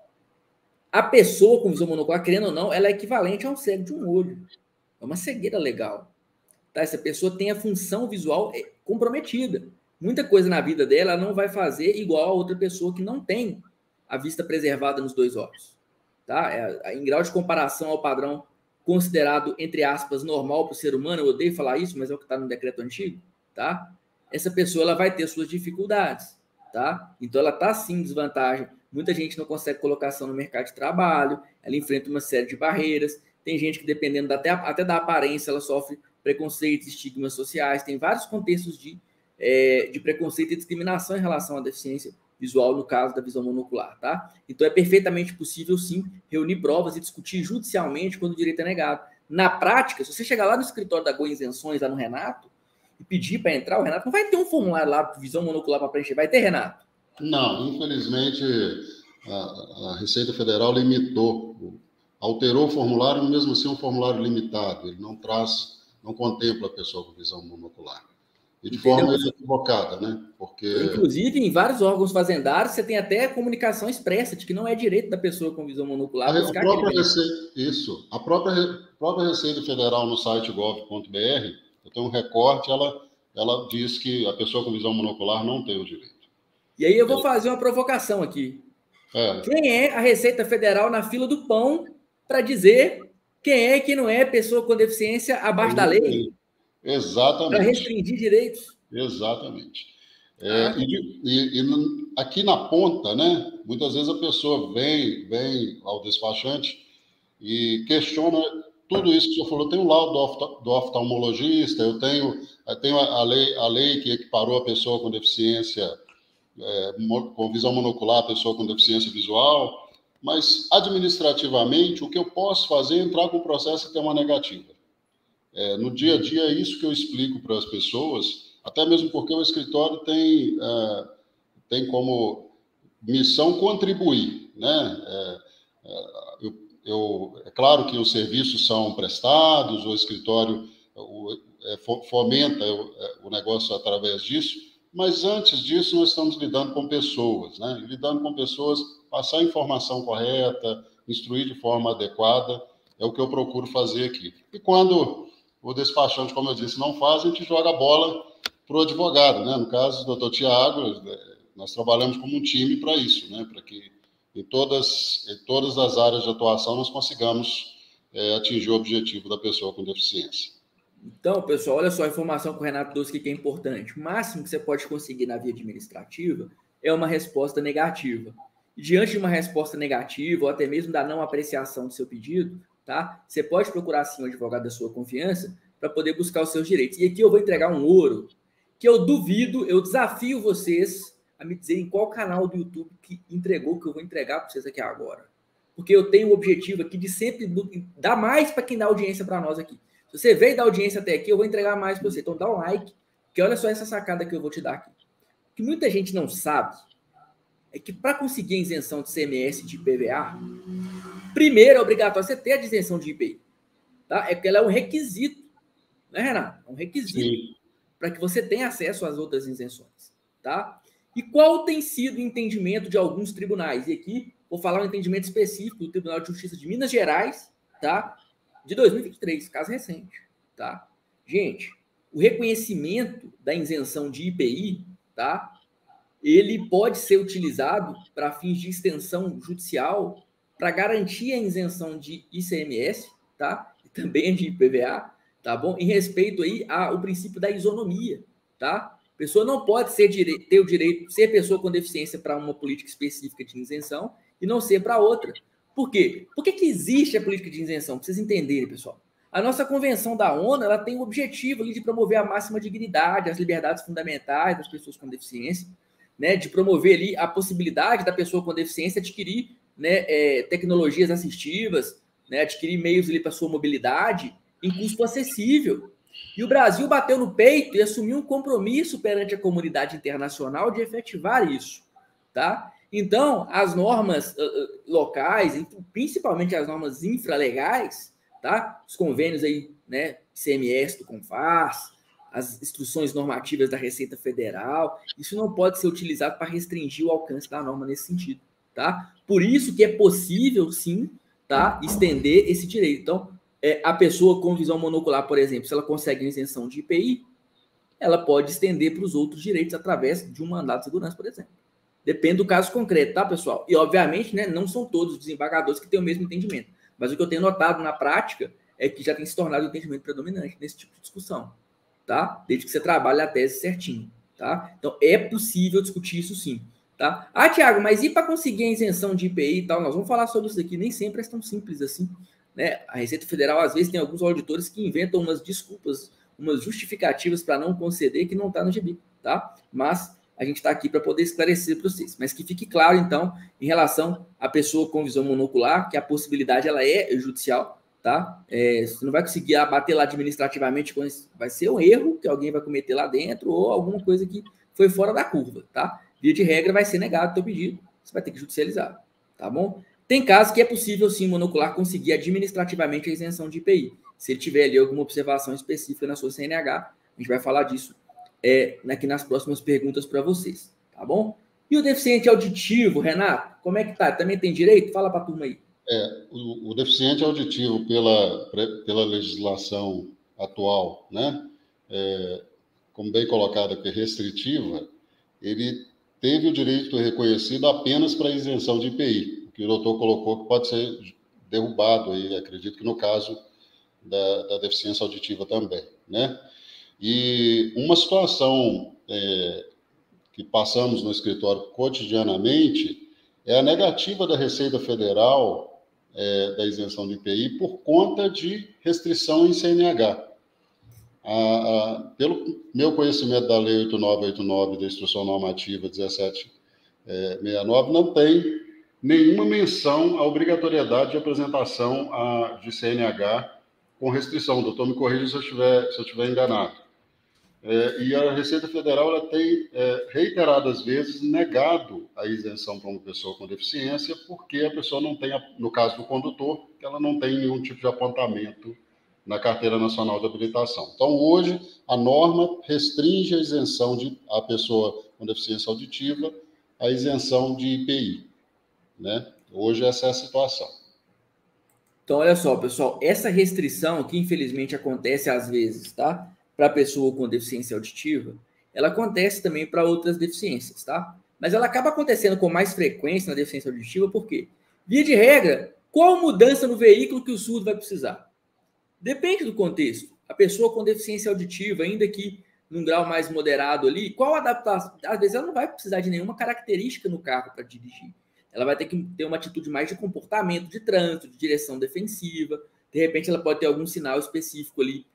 A pessoa com visão monocular, querendo ou não, ela é equivalente a um cego de um olho. É uma cegueira legal. Tá? Essa pessoa tem a função visual comprometida. Muita coisa na vida dela ela não vai fazer igual a outra pessoa que não tem a vista preservada nos dois olhos. Tá? Em grau de comparação ao padrão considerado, entre aspas, normal para o ser humano, eu odeio falar isso, mas é o que está no decreto antigo, tá? Essa pessoa ela vai ter suas dificuldades. Tá? Então ela está sim em desvantagem. Muita gente não consegue colocação no mercado de trabalho, ela enfrenta uma série de barreiras. Tem gente que, dependendo até da aparência, ela sofre preconceitos, estigmas sociais. Tem vários contextos de preconceito e discriminação em relação à deficiência visual no caso da visão monocular, tá? Então é perfeitamente possível, sim, reunir provas e discutir judicialmente quando o direito é negado. Na prática, se você chegar lá no escritório da Goi Isenções, lá no Renato, e pedir para entrar, o Renato não vai ter um formulário lá, visão monocular para preencher. Vai ter, Renato? Não, infelizmente a Receita Federal limitou, alterou o formulário, mesmo assim é um formulário limitado, ele não contempla a pessoa com visão monocular. E de forma equivocada, né? Porque... Inclusive, em vários órgãos fazendários, você tem até comunicação expressa de que não é direito da pessoa com visão monocular buscar aquele bem. A própria Receita Federal no site gov.br, eu tenho um recorte, ela diz que a pessoa com visão monocular não tem o direito. E aí eu vou fazer uma provocação aqui. Quem é a Receita Federal na fila do pão para dizer quem é que não é pessoa com deficiência abaixo da lei? Exatamente. Para restringir direitos. Exatamente. Aqui na ponta, né? Muitas vezes a pessoa vem ao despachante e questiona tudo isso que o senhor falou. Tem o laudo do oftalmologista, eu tenho a lei que equiparou a pessoa com deficiência, com visão monocular, a pessoa com deficiência visual, mas administrativamente o que eu posso fazer é entrar com o processo e ter uma negativa. No dia a dia é isso que eu explico para as pessoas, até mesmo porque o escritório tem como missão contribuir, né? É claro que os serviços são prestados, o escritório fomenta o negócio através disso, mas antes disso nós estamos lidando com pessoas, né? Lidando com pessoas, passar a informação correta, instruir de forma adequada, é o que eu procuro fazer aqui. E quando o despachante, como eu disse, não faz, a gente joga a bola para o advogado, né? No caso do doutor Tiago, nós trabalhamos como um time para isso, né? Para que em todas as áreas de atuação nós consigamos atingir o objetivo da pessoa com deficiência. Então, pessoal, olha só a informação que o Renato trouxe aqui que é importante. O máximo que você pode conseguir na via administrativa é uma resposta negativa. E diante de uma resposta negativa, ou até mesmo da não apreciação do seu pedido, tá? Você pode procurar, sim, um advogado da sua confiança para poder buscar os seus direitos. E aqui eu vou entregar um ouro que eu duvido, eu desafio vocês a me dizerem qual canal do YouTube que entregou, que eu vou entregar para vocês aqui agora. Porque eu tenho o objetivo aqui de sempre dar mais para quem dá audiência para nós aqui. Se você veio da audiência até aqui, eu vou entregar mais para você. Então dá um like, que olha só essa sacada que eu vou te dar aqui. O que muita gente não sabe é que para conseguir a isenção de CMS e de IPVA, primeiro é obrigatório você ter a isenção de IPI. Tá? É porque ela é um requisito, né, Renato? É um requisito para que você tenha acesso às outras isenções. Tá? E qual tem sido o entendimento de alguns tribunais? E aqui vou falar um entendimento específico do Tribunal de Justiça de Minas Gerais, tá? De 2023, caso recente, tá? Gente, o reconhecimento da isenção de IPI, tá? Ele pode ser utilizado para fins de extensão judicial para garantir a isenção de ICMS, tá? E também de IPVA, tá bom? Em respeito aí ao princípio da isonomia, tá? A pessoa não pode ter o direito de ser pessoa com deficiência para uma política específica de isenção e não ser para outra. Por quê? Por que existe a política de isenção? Para vocês entenderem, pessoal. A nossa convenção da ONU, ela tem o objetivo ali de promover a máxima dignidade, as liberdades fundamentais das pessoas com deficiência, né, de promover ali a possibilidade da pessoa com deficiência adquirir, né, tecnologias assistivas, né, adquirir meios ali para sua mobilidade em custo acessível. E o Brasil bateu no peito e assumiu um compromisso perante a comunidade internacional de efetivar isso, tá? Então, as normas locais, principalmente as normas infralegais, tá? Os convênios aí, né, ICMS do CONFAS, as instruções normativas da Receita Federal, isso não pode ser utilizado para restringir o alcance da norma nesse sentido, tá? Por isso que é possível, sim, tá, estender esse direito. Então, a pessoa com visão monocular, por exemplo, se ela consegue uma isenção de IPI, ela pode estender para os outros direitos através de um mandado de segurança, por exemplo. Depende do caso concreto, tá, pessoal? E, obviamente, né, não são todos os desembargadores que têm o mesmo entendimento. Mas o que eu tenho notado na prática é que já tem se tornado o entendimento predominante nesse tipo de discussão, tá? Desde que você trabalhe a tese certinho, tá? Então, é possível discutir isso sim, tá? Ah, Thiago, mas e para conseguir a isenção de IPI e tal? Nós vamos falar sobre isso aqui. Nem sempre é tão simples assim, né? A Receita Federal, às vezes, tem alguns auditores que inventam umas desculpas, umas justificativas para não conceder que não está no gibi, tá? Mas a gente está aqui para poder esclarecer para vocês. Mas que fique claro, então, em relação à pessoa com visão monocular, que a possibilidade ela é judicial, tá? Você não vai conseguir abater lá administrativamente, vai ser um erro que alguém vai cometer lá dentro ou alguma coisa que foi fora da curva, tá? Via de regra, vai ser negado o teu pedido, você vai ter que judicializar, tá bom? Tem casos que é possível, sim, o monocular conseguir administrativamente a isenção de IPI. Se ele tiver ali alguma observação específica na sua CNH, a gente vai falar disso aqui nas próximas perguntas para vocês, tá bom? E o deficiente auditivo, Renato, como é que tá? Também tem direito? Fala para a turma aí. O deficiente auditivo, pela legislação atual, né, como bem colocado aqui, restritiva, ele teve o direito reconhecido apenas para isenção de IPI, que o doutor colocou que pode ser derrubado, aí, acredito que no caso da deficiência auditiva também, né? E uma situação que passamos no escritório cotidianamente é a negativa da Receita Federal da isenção de IPI por conta de restrição em CNH. Pelo meu conhecimento da Lei 8989 da Instrução Normativa 1769, não tem nenhuma menção à obrigatoriedade de apresentação de CNH com restrição. O doutor me corrija se eu estiver enganado. E a Receita Federal ela tem reiteradas vezes negado a isenção para uma pessoa com deficiência, porque a pessoa não tem, no caso do condutor, ela não tem nenhum tipo de apontamento na Carteira Nacional de Habilitação. Então, hoje, a norma restringe a isenção a pessoa com deficiência auditiva, a isenção de IPI, né? Hoje, essa é a situação. Então, olha só, pessoal, essa restrição que infelizmente acontece às vezes, tá? Para a pessoa com deficiência auditiva, ela acontece também para outras deficiências, tá? Mas ela acaba acontecendo com mais frequência na deficiência auditiva, por quê? Via de regra, qual mudança no veículo que o surdo vai precisar? Depende do contexto. A pessoa com deficiência auditiva, ainda que num grau mais moderado ali, qual adaptação? Às vezes ela não vai precisar de nenhuma característica no carro para dirigir. Ela vai ter que ter uma atitude mais de comportamento, de trânsito, de direção defensiva. De repente, ela pode ter algum sinal específico ali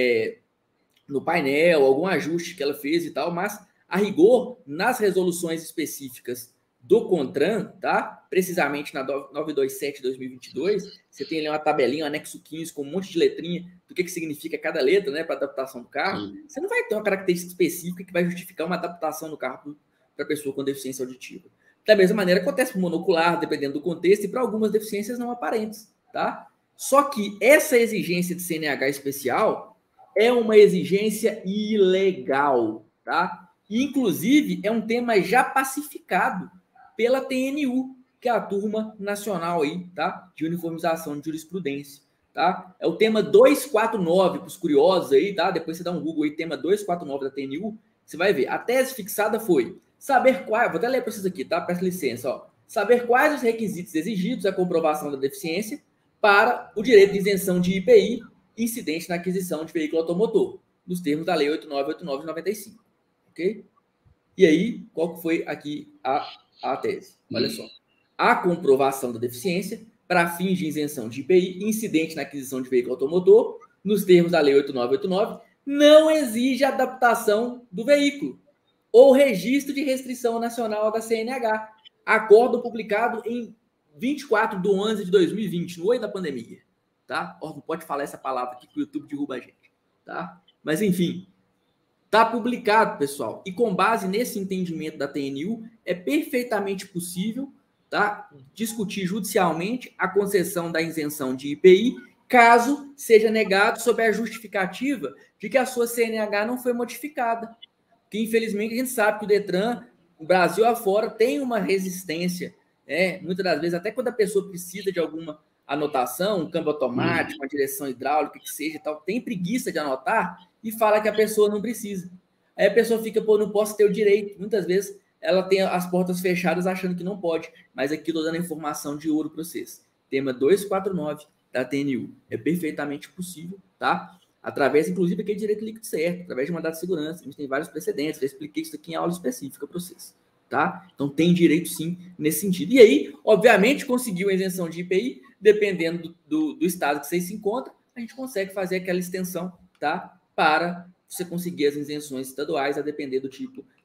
no painel, algum ajuste que ela fez e tal, mas, a rigor, nas resoluções específicas do CONTRAN, tá? Precisamente na 927/2022, você tem ali uma tabelinha, um anexo 15, com um monte de letrinha do que significa cada letra, né, para adaptação do carro. Sim. Você não vai ter uma característica específica que vai justificar uma adaptação no carro para a pessoa com deficiência auditiva. Da mesma maneira, acontece para o monocular, dependendo do contexto, e para algumas deficiências não aparentes, tá? Só que essa exigência de CNH especial é uma exigência ilegal, tá? E, inclusive, é um tema já pacificado pela TNU, que é a turma nacional aí, tá? De uniformização de jurisprudência, tá? É o tema 249, para os curiosos aí, tá? Depois você dá um Google aí, tema 249 da TNU, você vai ver. A tese fixada foi saber quais, vou até ler para vocês aqui, tá? Peço licença, ó. Saber quais os requisitos exigidos à comprovação da deficiência para o direito de isenção de IPI incidente na aquisição de veículo automotor, nos termos da Lei 8989 de 95, ok? E aí, qual que foi aqui a tese? Olha só. A comprovação da deficiência para fins de isenção de IPI incidente na aquisição de veículo automotor, nos termos da Lei 8989, não exige adaptação do veículo ou registro de restrição nacional da CNH. Acordo publicado em 24/11/2020, no meio da pandemia. Tá? Ó, não pode falar essa palavra aqui que o YouTube derruba a gente. Tá? Mas, enfim, tá publicado, pessoal. E com base nesse entendimento da TNU, é perfeitamente possível, tá, discutir judicialmente a concessão da isenção de IPI, caso seja negado sob a justificativa de que a sua CNH não foi modificada. Que, infelizmente, a gente sabe que o Detran, o Brasil afora, tem uma resistência, muitas das vezes, até quando a pessoa precisa de alguma anotação, um câmbio automático, uma direção hidráulica, que seja e tal, tem preguiça de anotar e fala que a pessoa não precisa. Aí a pessoa fica, pô, não posso ter o direito. Muitas vezes ela tem as portas fechadas achando que não pode, mas aqui eu estou dando informação de ouro para vocês. Tema 249 da TNU. É perfeitamente possível, tá? Através, inclusive, aqui de direito líquido certo, através de mandado de segurança. A gente tem vários precedentes, já expliquei isso aqui em aula específica para vocês, tá? Então tem direito sim nesse sentido. E aí, obviamente, conseguiu a isenção de IPI, dependendo do estado que você se encontra, a gente consegue fazer aquela extensão, tá? Para você conseguir as isenções estaduais, a depender do tipo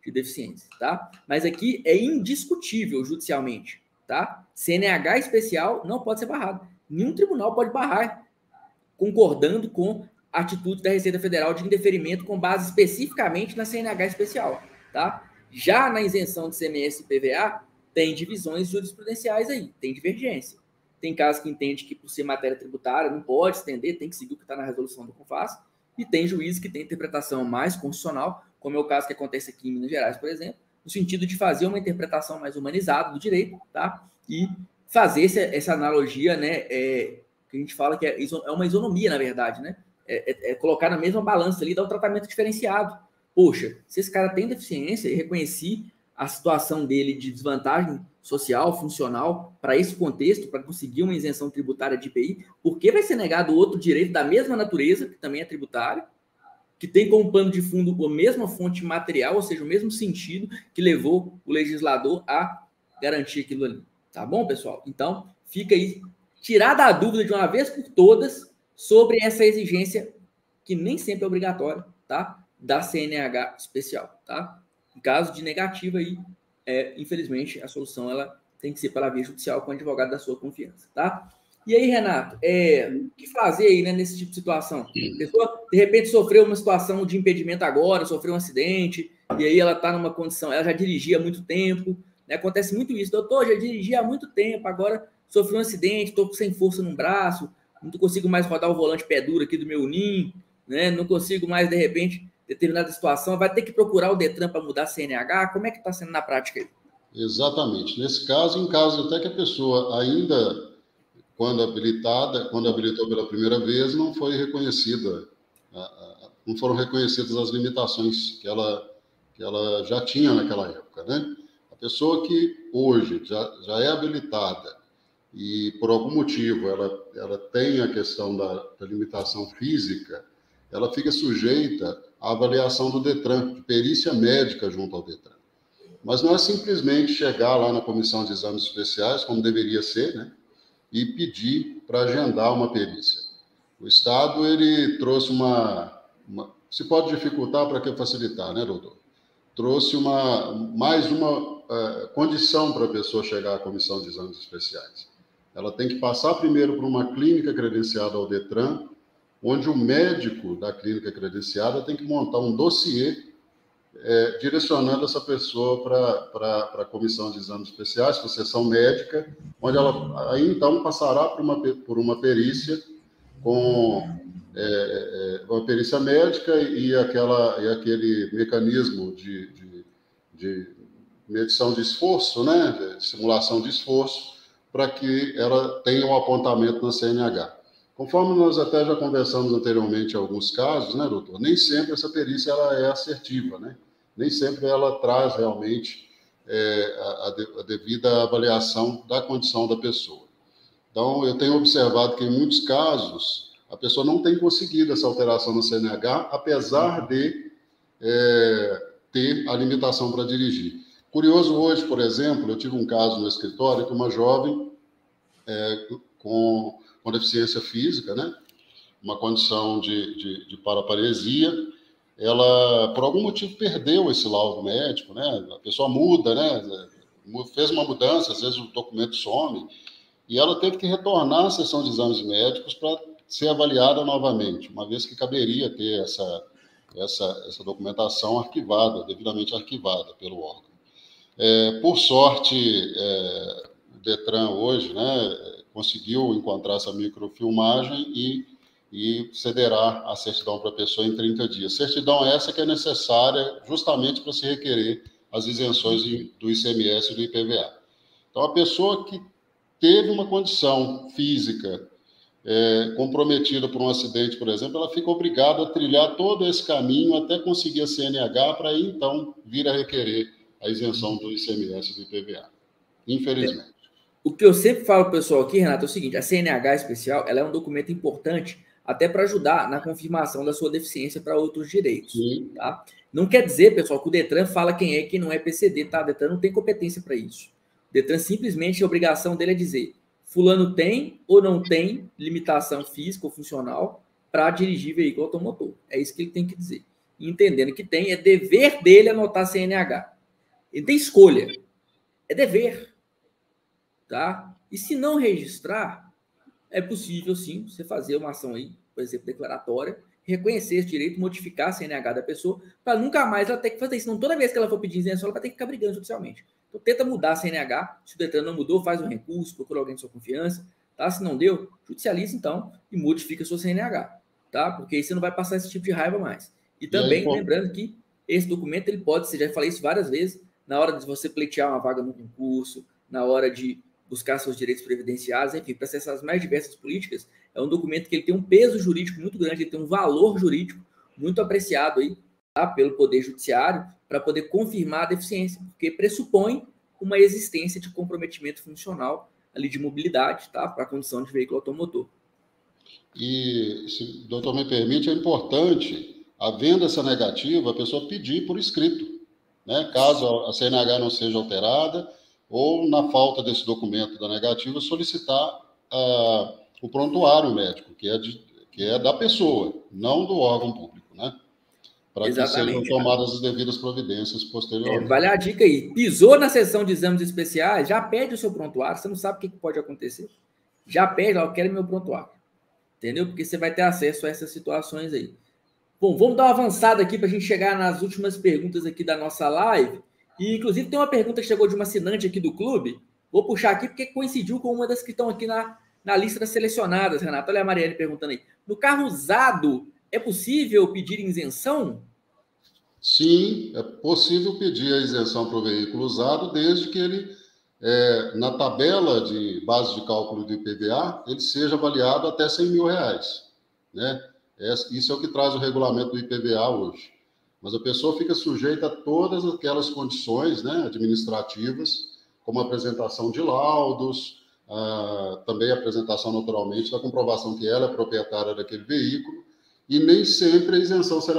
de deficiência, tá? Mas aqui é indiscutível judicialmente, tá? CNH especial não pode ser barrado. Nenhum tribunal pode barrar, concordando com a atitude da Receita Federal de indeferimento com base especificamente na CNH especial, tá? Já na isenção de CMS e PVA, tem divisões jurisprudenciais aí, tem divergência. Tem casos que entende que por ser matéria tributária não pode estender, tem que seguir o que está na resolução do CONFAS, e tem juízes que têm interpretação mais constitucional, como é o caso que acontece aqui em Minas Gerais, por exemplo, no sentido de fazer uma interpretação mais humanizada do direito, tá? E fazer essa analogia, né, que a gente fala que é uma isonomia, na verdade, né? É colocar na mesma balança ali, dar um tratamento diferenciado. Poxa, se esse cara tem deficiência e reconheci a situação dele de desvantagem social, funcional, para esse contexto, para conseguir uma isenção tributária de IPI, por que vai ser negado outro direito da mesma natureza, que também é tributário, que tem como pano de fundo a mesma fonte material, ou seja, o mesmo sentido que levou o legislador a garantir aquilo ali. Tá bom, pessoal? Então, fica aí, tirada a dúvida de uma vez por todas sobre essa exigência, que nem sempre é obrigatória, tá? Da CNH especial, tá? Em caso de negativa aí, infelizmente, a solução ela tem que ser pela via judicial com o advogado da sua confiança, tá? E aí, Renato, o que fazer aí, né, nesse tipo de situação? A pessoa, de repente, sofreu uma situação de impedimento agora, sofreu um acidente, e aí ela está numa condição, ela já dirigia há muito tempo, né? Acontece muito isso, doutor, já dirigia há muito tempo, agora sofreu um acidente, estou sem força no braço, não consigo mais rodar o volante pé duro aqui do meu ninho, né? Não consigo mais, de repente, determinada situação, vai ter que procurar o Detran para mudar a CNH? Como é que está sendo na prática aí? Exatamente. Nesse caso, em caso até que a pessoa ainda, quando habilitou pela primeira vez, não foi reconhecida, não foram reconhecidas as limitações que ela já tinha naquela época, né? A pessoa que hoje já é habilitada e por algum motivo ela tem a questão da limitação física, ela fica sujeita à avaliação do Detran, de perícia médica junto ao Detran. Mas não é simplesmente chegar lá na comissão de exames especiais, como deveria ser, né, e pedir para agendar uma perícia. O Estado, ele trouxe se pode dificultar, para que facilitar, né, doutor? Trouxe mais uma condição para a pessoa chegar à comissão de exames especiais. Ela tem que passar primeiro por uma clínica credenciada ao Detran, onde o médico da clínica credenciada tem que montar um dossiê direcionando essa pessoa para a comissão de exames especiais, para a sessão médica, onde ela aí então passará por uma perícia com uma perícia médica e aquele mecanismo de medição de esforço, né, de simulação de esforço, para que ela tenha um apontamento na CNH. Conforme nós até já conversamos anteriormente em alguns casos, né, doutor, nem sempre essa perícia ela é assertiva, né? Nem sempre ela traz realmente a devida avaliação da condição da pessoa. Então, eu tenho observado que em muitos casos a pessoa não tem conseguido essa alteração no CNH, apesar de ter a limitação para dirigir. Curioso, hoje, por exemplo, eu tive um caso no escritório que uma jovem com deficiência física, né, uma condição de paraparesia, ela, por algum motivo, perdeu esse laudo médico, né, a pessoa muda, né, fez uma mudança, às vezes o documento some, e ela teve que retornar à sessão de exames médicos para ser avaliada novamente, uma vez que caberia ter essa documentação arquivada, devidamente arquivada pelo órgão. Por sorte, o Detran hoje, né, conseguiu encontrar essa microfilmagem e cederá a certidão para a pessoa em 30 dias. Certidão essa que é necessária justamente para se requerer as isenções do ICMS e do IPVA. Então, a pessoa que teve uma condição física comprometida por um acidente, por exemplo, ela fica obrigada a trilhar todo esse caminho até conseguir a CNH para aí, então, vir a requerer a isenção do ICMS e do IPVA. Infelizmente. O que eu sempre falo para o pessoal aqui, Renato, é o seguinte: a CNH especial ela é um documento importante até para ajudar na confirmação da sua deficiência para outros direitos. Tá? Não quer dizer, pessoal, que o Detran fala quem é e quem não é PCD, tá? O Detran não tem competência para isso. O Detran simplesmente, a obrigação dele é dizer: fulano tem ou não tem limitação física ou funcional para dirigir veículo automotor. É isso que ele tem que dizer. entendendo que é dever dele anotar CNH. Ele tem escolha, é dever, tá? E se não registrar, é possível, sim, você fazer uma ação aí, por exemplo, declaratória, reconhecer esse direito, modificar a CNH da pessoa, para nunca mais ela ter que fazer isso. Não, toda vez que ela for pedir isenção, ela vai ter que ficar brigando judicialmente. Então, tenta mudar a CNH. Se o Detran não mudou, faz um recurso, procura alguém de sua confiança, tá? Se não deu, judicializa, então, e modifica a sua CNH, tá? Porque aí você não vai passar esse tipo de raiva mais. E também, lembrando que esse documento, ele pode ser, já falei isso várias vezes, na hora de você pleitear uma vaga no concurso, na hora de buscar seus direitos previdenciários, enfim, para acessar as mais diversas políticas, é um documento que ele tem um peso jurídico muito grande, ele tem um valor jurídico muito apreciado aí, tá, pelo Poder Judiciário, para poder confirmar a deficiência, porque pressupõe uma existência de comprometimento funcional ali de mobilidade, tá, para a condição de veículo automotor. E, se o doutor me permite, é importante, havendo essa negativa, a pessoa pedir por escrito, né? Caso a CNH não seja alterada, ou, na falta desse documento da negativa, solicitar o prontuário médico, que é da pessoa, não do órgão público, né? Para que sejam tomadas as devidas providências posteriormente. Vale a dica aí. Pisou na sessão de exames especiais, já pede o seu prontuário, você não sabe o que pode acontecer. Já pede, eu quero meu prontuário. Entendeu? Porque você vai ter acesso a essas situações aí. Bom, vamos dar uma avançada aqui para a gente chegar nas últimas perguntas aqui da nossa live. E, inclusive, tem uma pergunta que chegou de uma assinante aqui do clube. Vou puxar aqui porque coincidiu com uma das que estão aqui na lista das selecionadas, Renato. Olha a Marielle perguntando aí. No carro usado, é possível pedir isenção? Sim, é possível pedir a isenção para o veículo usado, desde que ele, na tabela de base de cálculo do IPVA, ele seja avaliado até R$100 mil, né? Isso é o que traz o regulamento do IPVA hoje. Mas a pessoa fica sujeita a todas aquelas condições, né, administrativas, como a apresentação de laudos, também a apresentação, naturalmente, da comprovação que ela é proprietária daquele veículo, e nem sempre a isenção será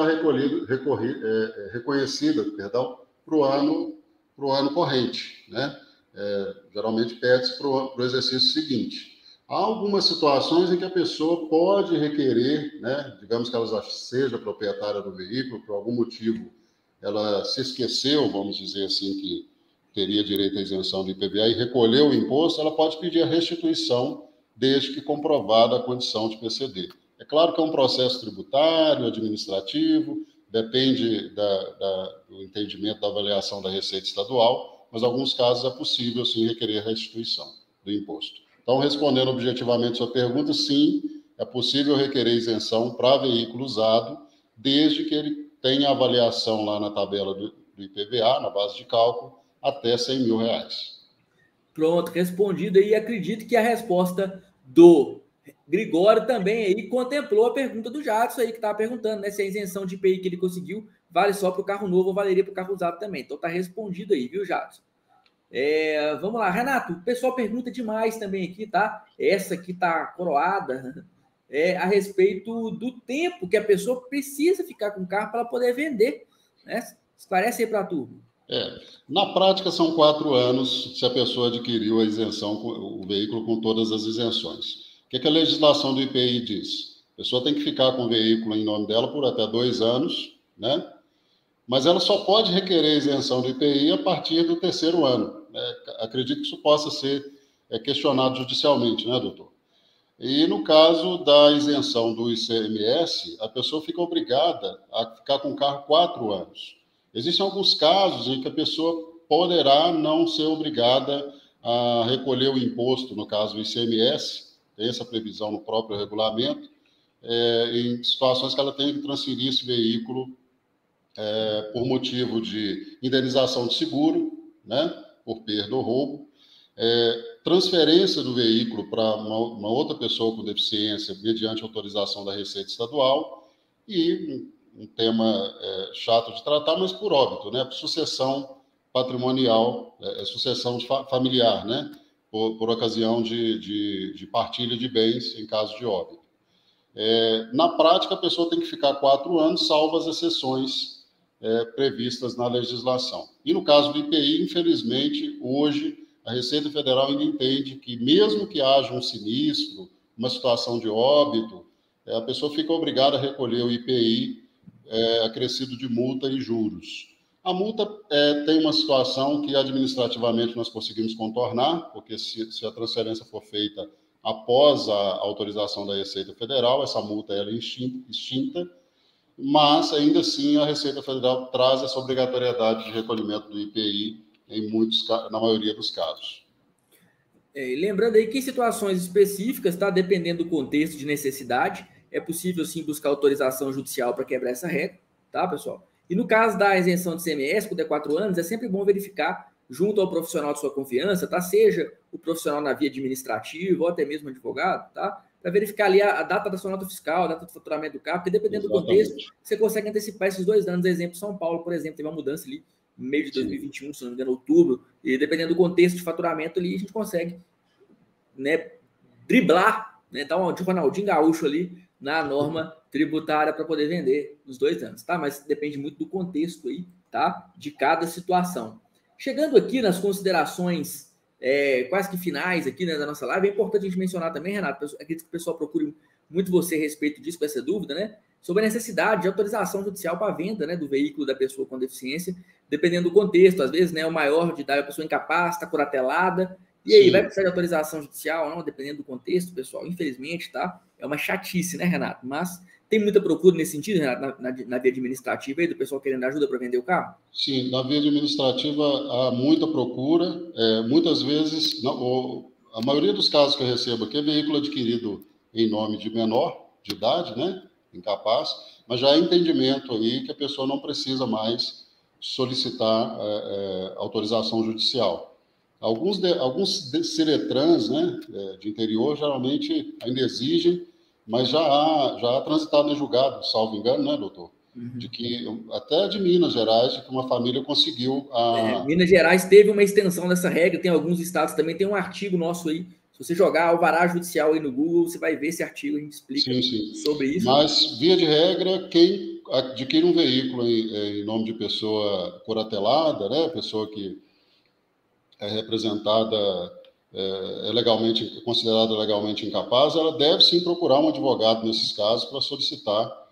reconhecida para o ano corrente, né? Geralmente pede-se para o exercício seguinte. Há algumas situações em que a pessoa pode requerer, né, digamos que ela já seja proprietária do veículo, por algum motivo ela se esqueceu, vamos dizer assim, que teria direito à isenção do IPVA e recolheu o imposto, ela pode pedir a restituição desde que comprovada a condição de PCD. É claro que é um processo tributário, administrativo, depende do entendimento da avaliação da Receita Estadual, mas em alguns casos é possível, sim, requerer a restituição do imposto. Então, respondendo objetivamente a sua pergunta, sim, é possível requerer isenção para veículo usado, desde que ele tenha avaliação lá na tabela do IPVA, na base de cálculo, até R$100 mil. Pronto, respondido aí. Acredito que a resposta do Gregório também aí contemplou a pergunta do Jadson aí, que estava perguntando, né, se a isenção de IPI que ele conseguiu vale só para o carro novo ou valeria para o carro usado também. Então, está respondido aí, viu, Jadson? Vamos lá, Renato, o pessoal pergunta demais também aqui, tá? Essa aqui tá coroada, a respeito do tempo que a pessoa precisa ficar com o carro para poder vender, né? Esclarece aí para a turma. Na prática, são 4 anos se a pessoa adquiriu a isenção, o veículo com todas as isenções. O que a legislação do IPI diz? A pessoa tem que ficar com o veículo em nome dela por até 2 anos, né? Mas ela só pode requerer isenção do IPI a partir do 3º ano. Acredito que isso possa ser questionado judicialmente, né, doutor? E no caso da isenção do ICMS, a pessoa fica obrigada a ficar com o carro 4 anos. Existem alguns casos em que a pessoa poderá não ser obrigada a recolher o imposto, no caso do ICMS, tem essa previsão no próprio regulamento, em situações que ela tem que transferir esse veículo por motivo de indenização de seguro, né, por perda ou roubo, transferência do veículo para uma outra pessoa com deficiência mediante autorização da Receita Estadual e um tema chato de tratar, mas por óbito, né, por sucessão patrimonial, sucessão familiar, né, por ocasião de partilha de bens em caso de óbito. Na prática, a pessoa tem que ficar 4 anos, salvo as exceções previstas na legislação. E no caso do IPI, infelizmente, hoje, a Receita Federal ainda entende que, mesmo que haja um sinistro, uma situação de óbito, a pessoa fica obrigada a recolher o IPI acrescido de multa e juros. A multa tem uma situação que administrativamente nós conseguimos contornar, porque se a transferência for feita após a autorização da Receita Federal, essa multa é extinta, mas ainda assim a Receita Federal traz essa obrigatoriedade de recolhimento do IPI na maioria dos casos. Lembrando aí que em situações específicas, tá, dependendo do contexto de necessidade, é possível sim buscar autorização judicial para quebrar essa regra, tá, pessoal? E no caso da isenção de CMS, quando é 4 anos, é sempre bom verificar junto ao profissional de sua confiança, tá? Seja o profissional na via administrativa ou até mesmo advogado, tá? Para verificar ali a data da sua nota fiscal, a data do faturamento do carro, porque dependendo do contexto, você consegue antecipar esses 2 anos. Exemplo, São Paulo, por exemplo, teve uma mudança ali no meio de 2021, se não me engano, outubro, e dependendo do contexto de faturamento ali, a gente consegue, né, driblar, né, dar um de Ronaldinho Gaúcho ali na norma tributária para poder vender nos 2 anos, tá? Mas depende muito do contexto aí, tá? De cada situação. Chegando aqui nas considerações quase que finais aqui, né, da nossa live, é importante a gente mencionar também, Renato, acredito que o pessoal procure muito você a respeito disso, com essa dúvida, né? Sobre a necessidade de autorização judicial para a venda, né, do veículo da pessoa com deficiência, dependendo do contexto. Às vezes, né, o maior de idade, a pessoa incapaz, está curatelada, e aí, vai precisar de autorização judicial? Não, dependendo do contexto, pessoal, infelizmente, tá? É uma chatice, né, Renato? Mas tem muita procura nesse sentido, Renato, na via administrativa aí, do pessoal querendo ajuda para vender o carro? Sim, na via administrativa há muita procura. Muitas vezes, a maioria dos casos que eu recebo aqui é veículo adquirido em nome de menor de idade, né? Incapaz, mas já há entendimento aí que a pessoa não precisa mais solicitar autorização judicial. Alguns Ciretrans, né, de interior, geralmente ainda exigem, mas já há transitado em julgado, salvo engano, né, doutor? De que, até de Minas Gerais, de que uma família conseguiu... Minas Gerais teve uma extensão dessa regra, tem alguns estados também, tem um artigo nosso aí, se você jogar alvará judicial aí no Google, você vai ver esse artigo, a gente explica sobre isso. Mas, via de regra, quem adquire um veículo em nome de pessoa curatelada, né, pessoa que é representada, considerada legalmente incapaz, ela deve sim procurar um advogado nesses casos para solicitar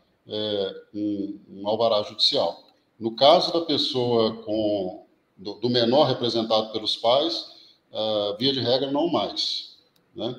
um alvará judicial. No caso da pessoa do menor representado pelos pais, via de regra, não mais, né?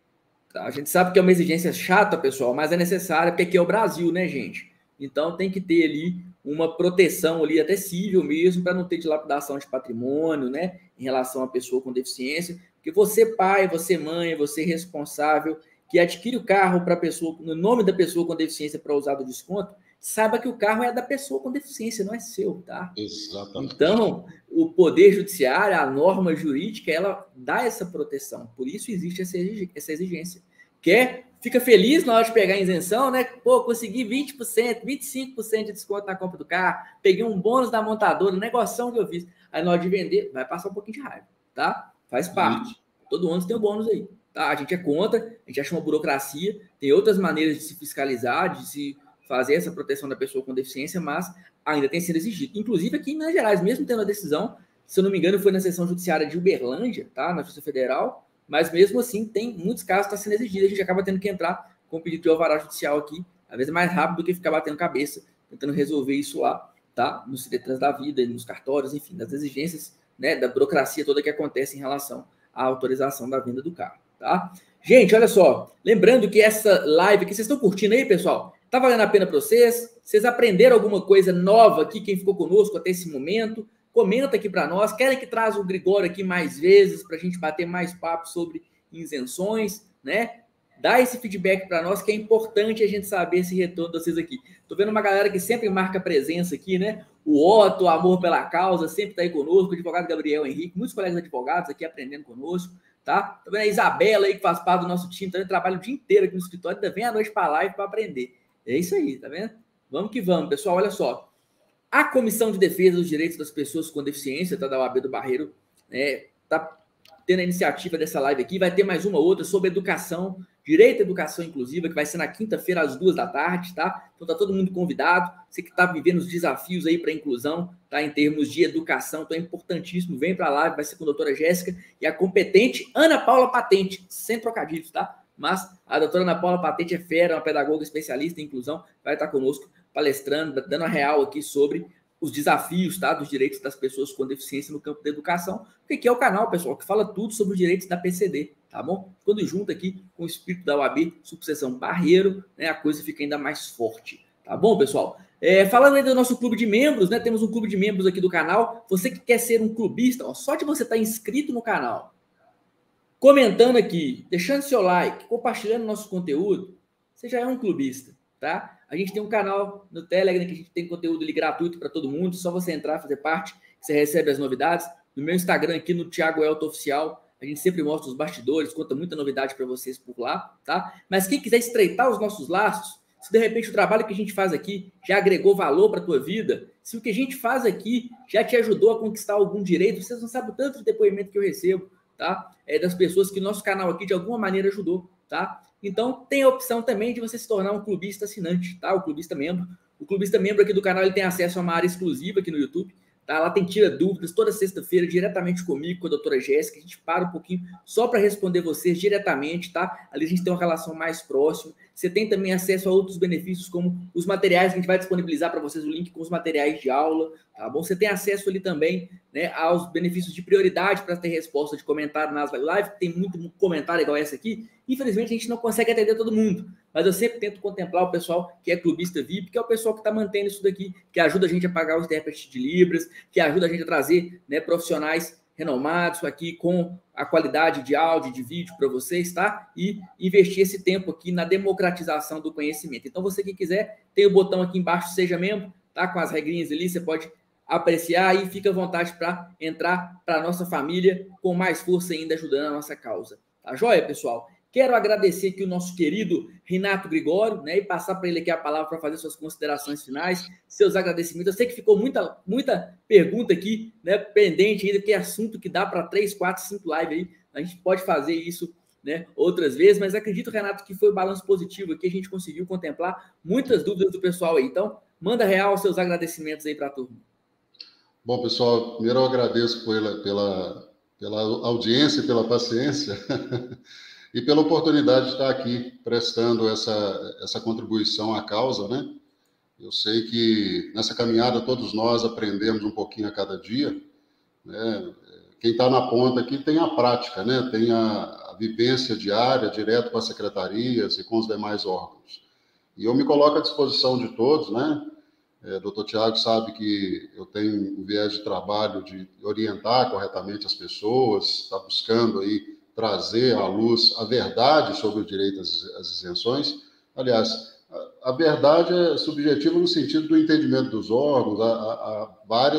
Tá, a gente sabe que é uma exigência chata, pessoal, mas é necessária, porque aqui é o Brasil, né, gente? Então tem que ter ali uma proteção ali, até civil mesmo, para não ter dilapidação de patrimônio, né, em relação à pessoa com deficiência. Porque você, pai, você, mãe, você responsável, que adquire o carro para pessoa, no nome da pessoa com deficiência para usar do desconto, saiba que o carro é da pessoa com deficiência, não é seu, tá? Exatamente. Então, o Poder Judiciário, a norma jurídica, ela dá essa proteção. Por isso existe essa exigência. Fica feliz na hora de pegar a isenção, né? Pô, consegui 20%, 25% de desconto na compra do carro, peguei um bônus da montadora, negoção que eu fiz. Aí na hora de vender, vai passar um pouquinho de raiva, tá? Faz parte. Todo ano tem o bônus aí, tá? A gente é contra, a gente acha uma burocracia, tem outras maneiras de se fiscalizar, de se fazer essa proteção da pessoa com deficiência, mas ainda tem sido exigido. Inclusive aqui em Minas Gerais, mesmo tendo a decisão, se eu não me engano, foi na seção judiciária de Uberlândia, tá? Na Justiça Federal, mas mesmo assim, tem muitos casos que está sendo exigido, a gente acaba tendo que entrar com o pedido de alvará judicial aqui, às vezes é mais rápido do que ficar batendo cabeça, tentando resolver isso lá, tá? Nos Ciretrans da vida, nos cartórios, enfim, das exigências, né, da burocracia toda que acontece em relação à autorização da venda do carro, tá? Gente, olha só, lembrando que essa live que vocês estão curtindo aí, pessoal, tá valendo a pena para vocês? Vocês aprenderam alguma coisa nova aqui, quem ficou conosco até esse momento? Comenta aqui para nós. Querem que traga o Gregório aqui mais vezes para a gente bater mais papo sobre isenções, né? Dá esse feedback para nós, que é importante a gente saber esse retorno de vocês aqui. Tô vendo uma galera que sempre marca presença aqui, né? O Otto, o Amor pela Causa, sempre tá aí conosco. O advogado Gabriel Henrique, muitos colegas advogados aqui aprendendo conosco, tá? Tô vendo a Isabela aí, que faz parte do nosso time, também trabalha o dia inteiro aqui no escritório, ainda vem à noite para a live para aprender. É isso aí, tá vendo? Vamos que vamos, pessoal. Olha só. A Comissão de Defesa dos Direitos das Pessoas com Deficiência, tá, da OAB do Barreiro, tá tendo a iniciativa dessa live aqui. Vai ter mais uma outra sobre educação, direito à educação inclusiva, que vai ser na quinta-feira, às 14h, tá? Então tá todo mundo convidado. Você que tá vivendo os desafios aí para a inclusão, tá? Em termos de educação, então é importantíssimo. Vem para a live, vai ser com a doutora Jéssica e a competente Ana Paula Patente, sem trocadilhos, tá? Mas a doutora Ana Paula Patente é fera, uma pedagoga especialista em inclusão, vai estar conosco palestrando, dando a real aqui sobre os desafios, tá, dos direitos das pessoas com deficiência no campo da educação, porque aqui é o canal, pessoal, que fala tudo sobre os direitos da PCD, tá bom? Quando junto aqui com o espírito da OAB, subseção Barreiro, né, a coisa fica ainda mais forte, tá bom, pessoal? Falando aí do nosso clube de membros, né, temos um clube de membros aqui do canal, você que quer ser um clubista, ó, só de você estar inscrito no canal, comentando aqui, deixando seu like, compartilhando nosso conteúdo, você já é um clubista, tá? A gente tem um canal no Telegram que a gente tem conteúdo ali gratuito para todo mundo, só você entrar, fazer parte, você recebe as novidades. No meu Instagram aqui, no Thiago Elton Oficial, a gente sempre mostra os bastidores, conta muita novidade para vocês por lá, tá? Mas quem quiser estreitar os nossos laços, se de repente o trabalho que a gente faz aqui já agregou valor para a tua vida, se o que a gente faz aqui já te ajudou a conquistar algum direito, vocês não sabem o tanto de depoimento que eu recebo, tá? Das pessoas que o nosso canal aqui de alguma maneira ajudou, tá? Então, tem a opção também de você se tornar um clubista assinante, tá? O clubista membro. O clubista membro aqui do canal, ele tem acesso a uma área exclusiva aqui no YouTube, tá? Lá tem Tira Dúvidas toda sexta-feira, diretamente comigo, com a doutora Jéssica. A gente para um pouquinho só para responder vocês diretamente, tá? Ali a gente tem uma relação mais próxima. Você tem também acesso a outros benefícios, como os materiais que a gente vai disponibilizar para vocês, o link com os materiais de aula, tá bom? Você tem acesso ali também, né, aos benefícios de prioridade para ter resposta de comentário nas lives, tem muito comentário igual essa aqui. Infelizmente, a gente não consegue atender todo mundo, mas eu sempre tento contemplar o pessoal que é clubista VIP, que é o pessoal que está mantendo isso daqui, que ajuda a gente a pagar os intérpretes de Libras, que ajuda a gente a trazer, né, profissionais renomados aqui com a qualidade de áudio, de vídeo para vocês, tá? E investir esse tempo aqui na democratização do conhecimento. Então, você que quiser, tem o botão aqui embaixo, seja membro, tá? Com as regrinhas ali, você pode apreciar e fica à vontade para entrar para a nossa família com mais força ainda, ajudando a nossa causa. Tá joia, pessoal? Quero agradecer aqui o nosso querido Renato Gregório, né, e passar para ele aqui a palavra para fazer suas considerações finais, seus agradecimentos. Eu sei que ficou muita pergunta aqui, né, pendente ainda, que é assunto que dá para 3, 4, 5 lives aí. A gente pode fazer isso, né, outras vezes, mas acredito, Renato, que foi um balanço positivo aqui. A gente conseguiu contemplar muitas dúvidas do pessoal aí. Então, manda real seus agradecimentos aí para a turma. Bom, pessoal, primeiro eu agradeço pela audiência e pela paciência. E pela oportunidade de estar aqui prestando essa contribuição à causa, né? Eu sei que nessa caminhada todos nós aprendemos um pouquinho a cada dia, né? Quem está na ponta aqui tem a prática, né? Tem a vivência diária, direto com as secretarias e com os demais órgãos. E eu me coloco à disposição de todos, né? Doutor Tiago sabe que eu tenho um viés de trabalho de orientar corretamente as pessoas, está buscando aí trazer à luz a verdade sobre o direito às isenções. Aliás, a verdade é subjetiva no sentido do entendimento dos órgãos, há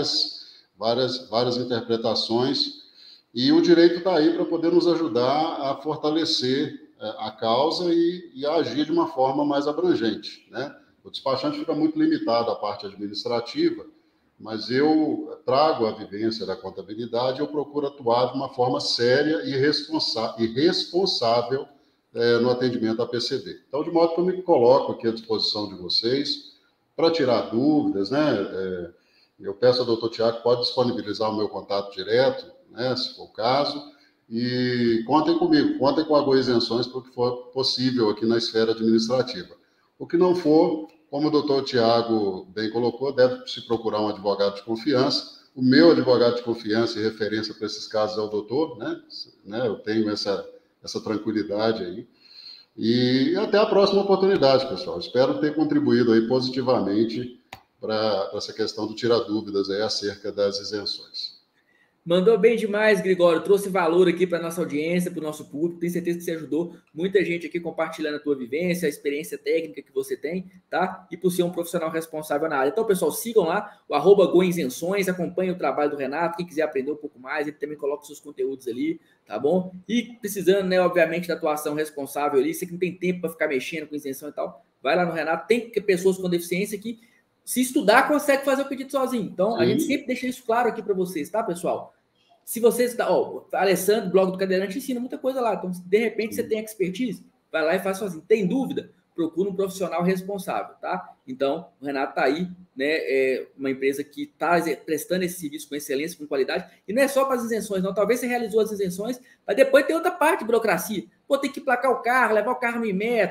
várias interpretações, e o direito está aí para poder nos ajudar a fortalecer a causa e a agir de uma forma mais abrangente, né? O despachante fica muito limitado à parte administrativa, mas eu trago a vivência da contabilidade, eu procuro atuar de uma forma séria e responsável no atendimento à PCD. Então, de modo que eu me coloco aqui à disposição de vocês para tirar dúvidas, né? Eu peço ao doutor Tiago que pode disponibilizar o meu contato direto, né, se for o caso, e contem comigo, contem com a Go Isenções para o que for possível aqui na esfera administrativa. O que não for, como o doutor Tiago bem colocou, deve se procurar um advogado de confiança. O meu advogado de confiança e referência para esses casos é o doutor, né? Eu tenho essa tranquilidade aí. E até a próxima oportunidade, pessoal. Espero ter contribuído aí positivamente para essa questão do tirar dúvidas aí acerca das isenções. Mandou bem demais, Gregório. Trouxe valor aqui para a nossa audiência, para o nosso público. Tenho certeza que você ajudou muita gente aqui compartilhando a tua vivência, a experiência técnica que você tem, tá? E por ser um profissional responsável na área. Então, pessoal, sigam lá o @goisenções, acompanhem o trabalho do Renato. Quem quiser aprender um pouco mais, ele também coloca os seus conteúdos ali, tá bom? E precisando, né, obviamente, da atuação responsável ali, você que não tem tempo para ficar mexendo com isenção e tal, vai lá no Renato. Tem pessoas com deficiência que, se estudar, consegue fazer o pedido sozinho. Então, a gente sempre deixa isso claro aqui para vocês, tá, pessoal? Se você está... Alessandro, blog do Cadeirante, ensina muita coisa lá. Então, se de repente você tem expertise, vai lá e faz sozinho. Tem dúvida? Procura um profissional responsável, tá? Então, o Renato está aí, né? É uma empresa que está prestando esse serviço com excelência, com qualidade. E não é só para as isenções, não. Talvez você realizou as isenções, mas depois tem outra parte de burocracia. Pô, tem que placar o carro, levar o carro no metro,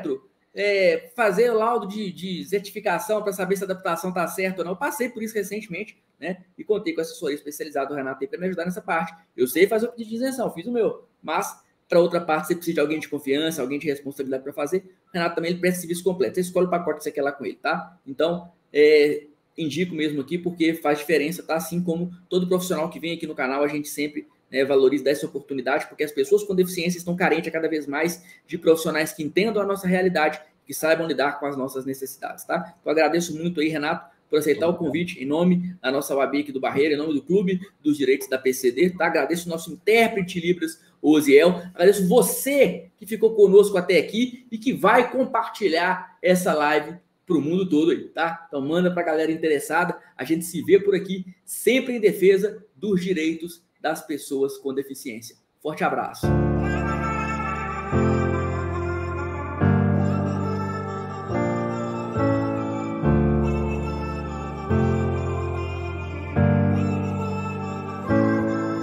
fazer o laudo de certificação para saber se a adaptação está certa ou não. Eu passei por isso recentemente, né? E contei com a assessoria especializada do Renato para me ajudar nessa parte. Eu sei fazer o pedido de isenção, fiz o meu, mas para outra parte você precisa de alguém de confiança, alguém de responsabilidade para fazer. O Renato também ele presta serviço completo. Você escolhe o pacote que você quer lá com ele, tá? Então, indico mesmo aqui porque faz diferença, tá? Assim como todo profissional que vem aqui no canal, a gente sempre valoriza essa oportunidade, porque as pessoas com deficiência estão carentes cada vez mais de profissionais que entendam a nossa realidade, que saibam lidar com as nossas necessidades, tá? Então, agradeço muito aí, Renato, por aceitar o convite em nome da nossa OAB aqui do Barreira, em nome do Clube dos Direitos da PCD, tá? Agradeço o nosso intérprete Libras, o Oziel. Agradeço você que ficou conosco até aqui e que vai compartilhar essa live para o mundo todo aí, tá? Então, manda para a galera interessada. A gente se vê por aqui, sempre em defesa dos direitos das pessoas com deficiência. Forte abraço.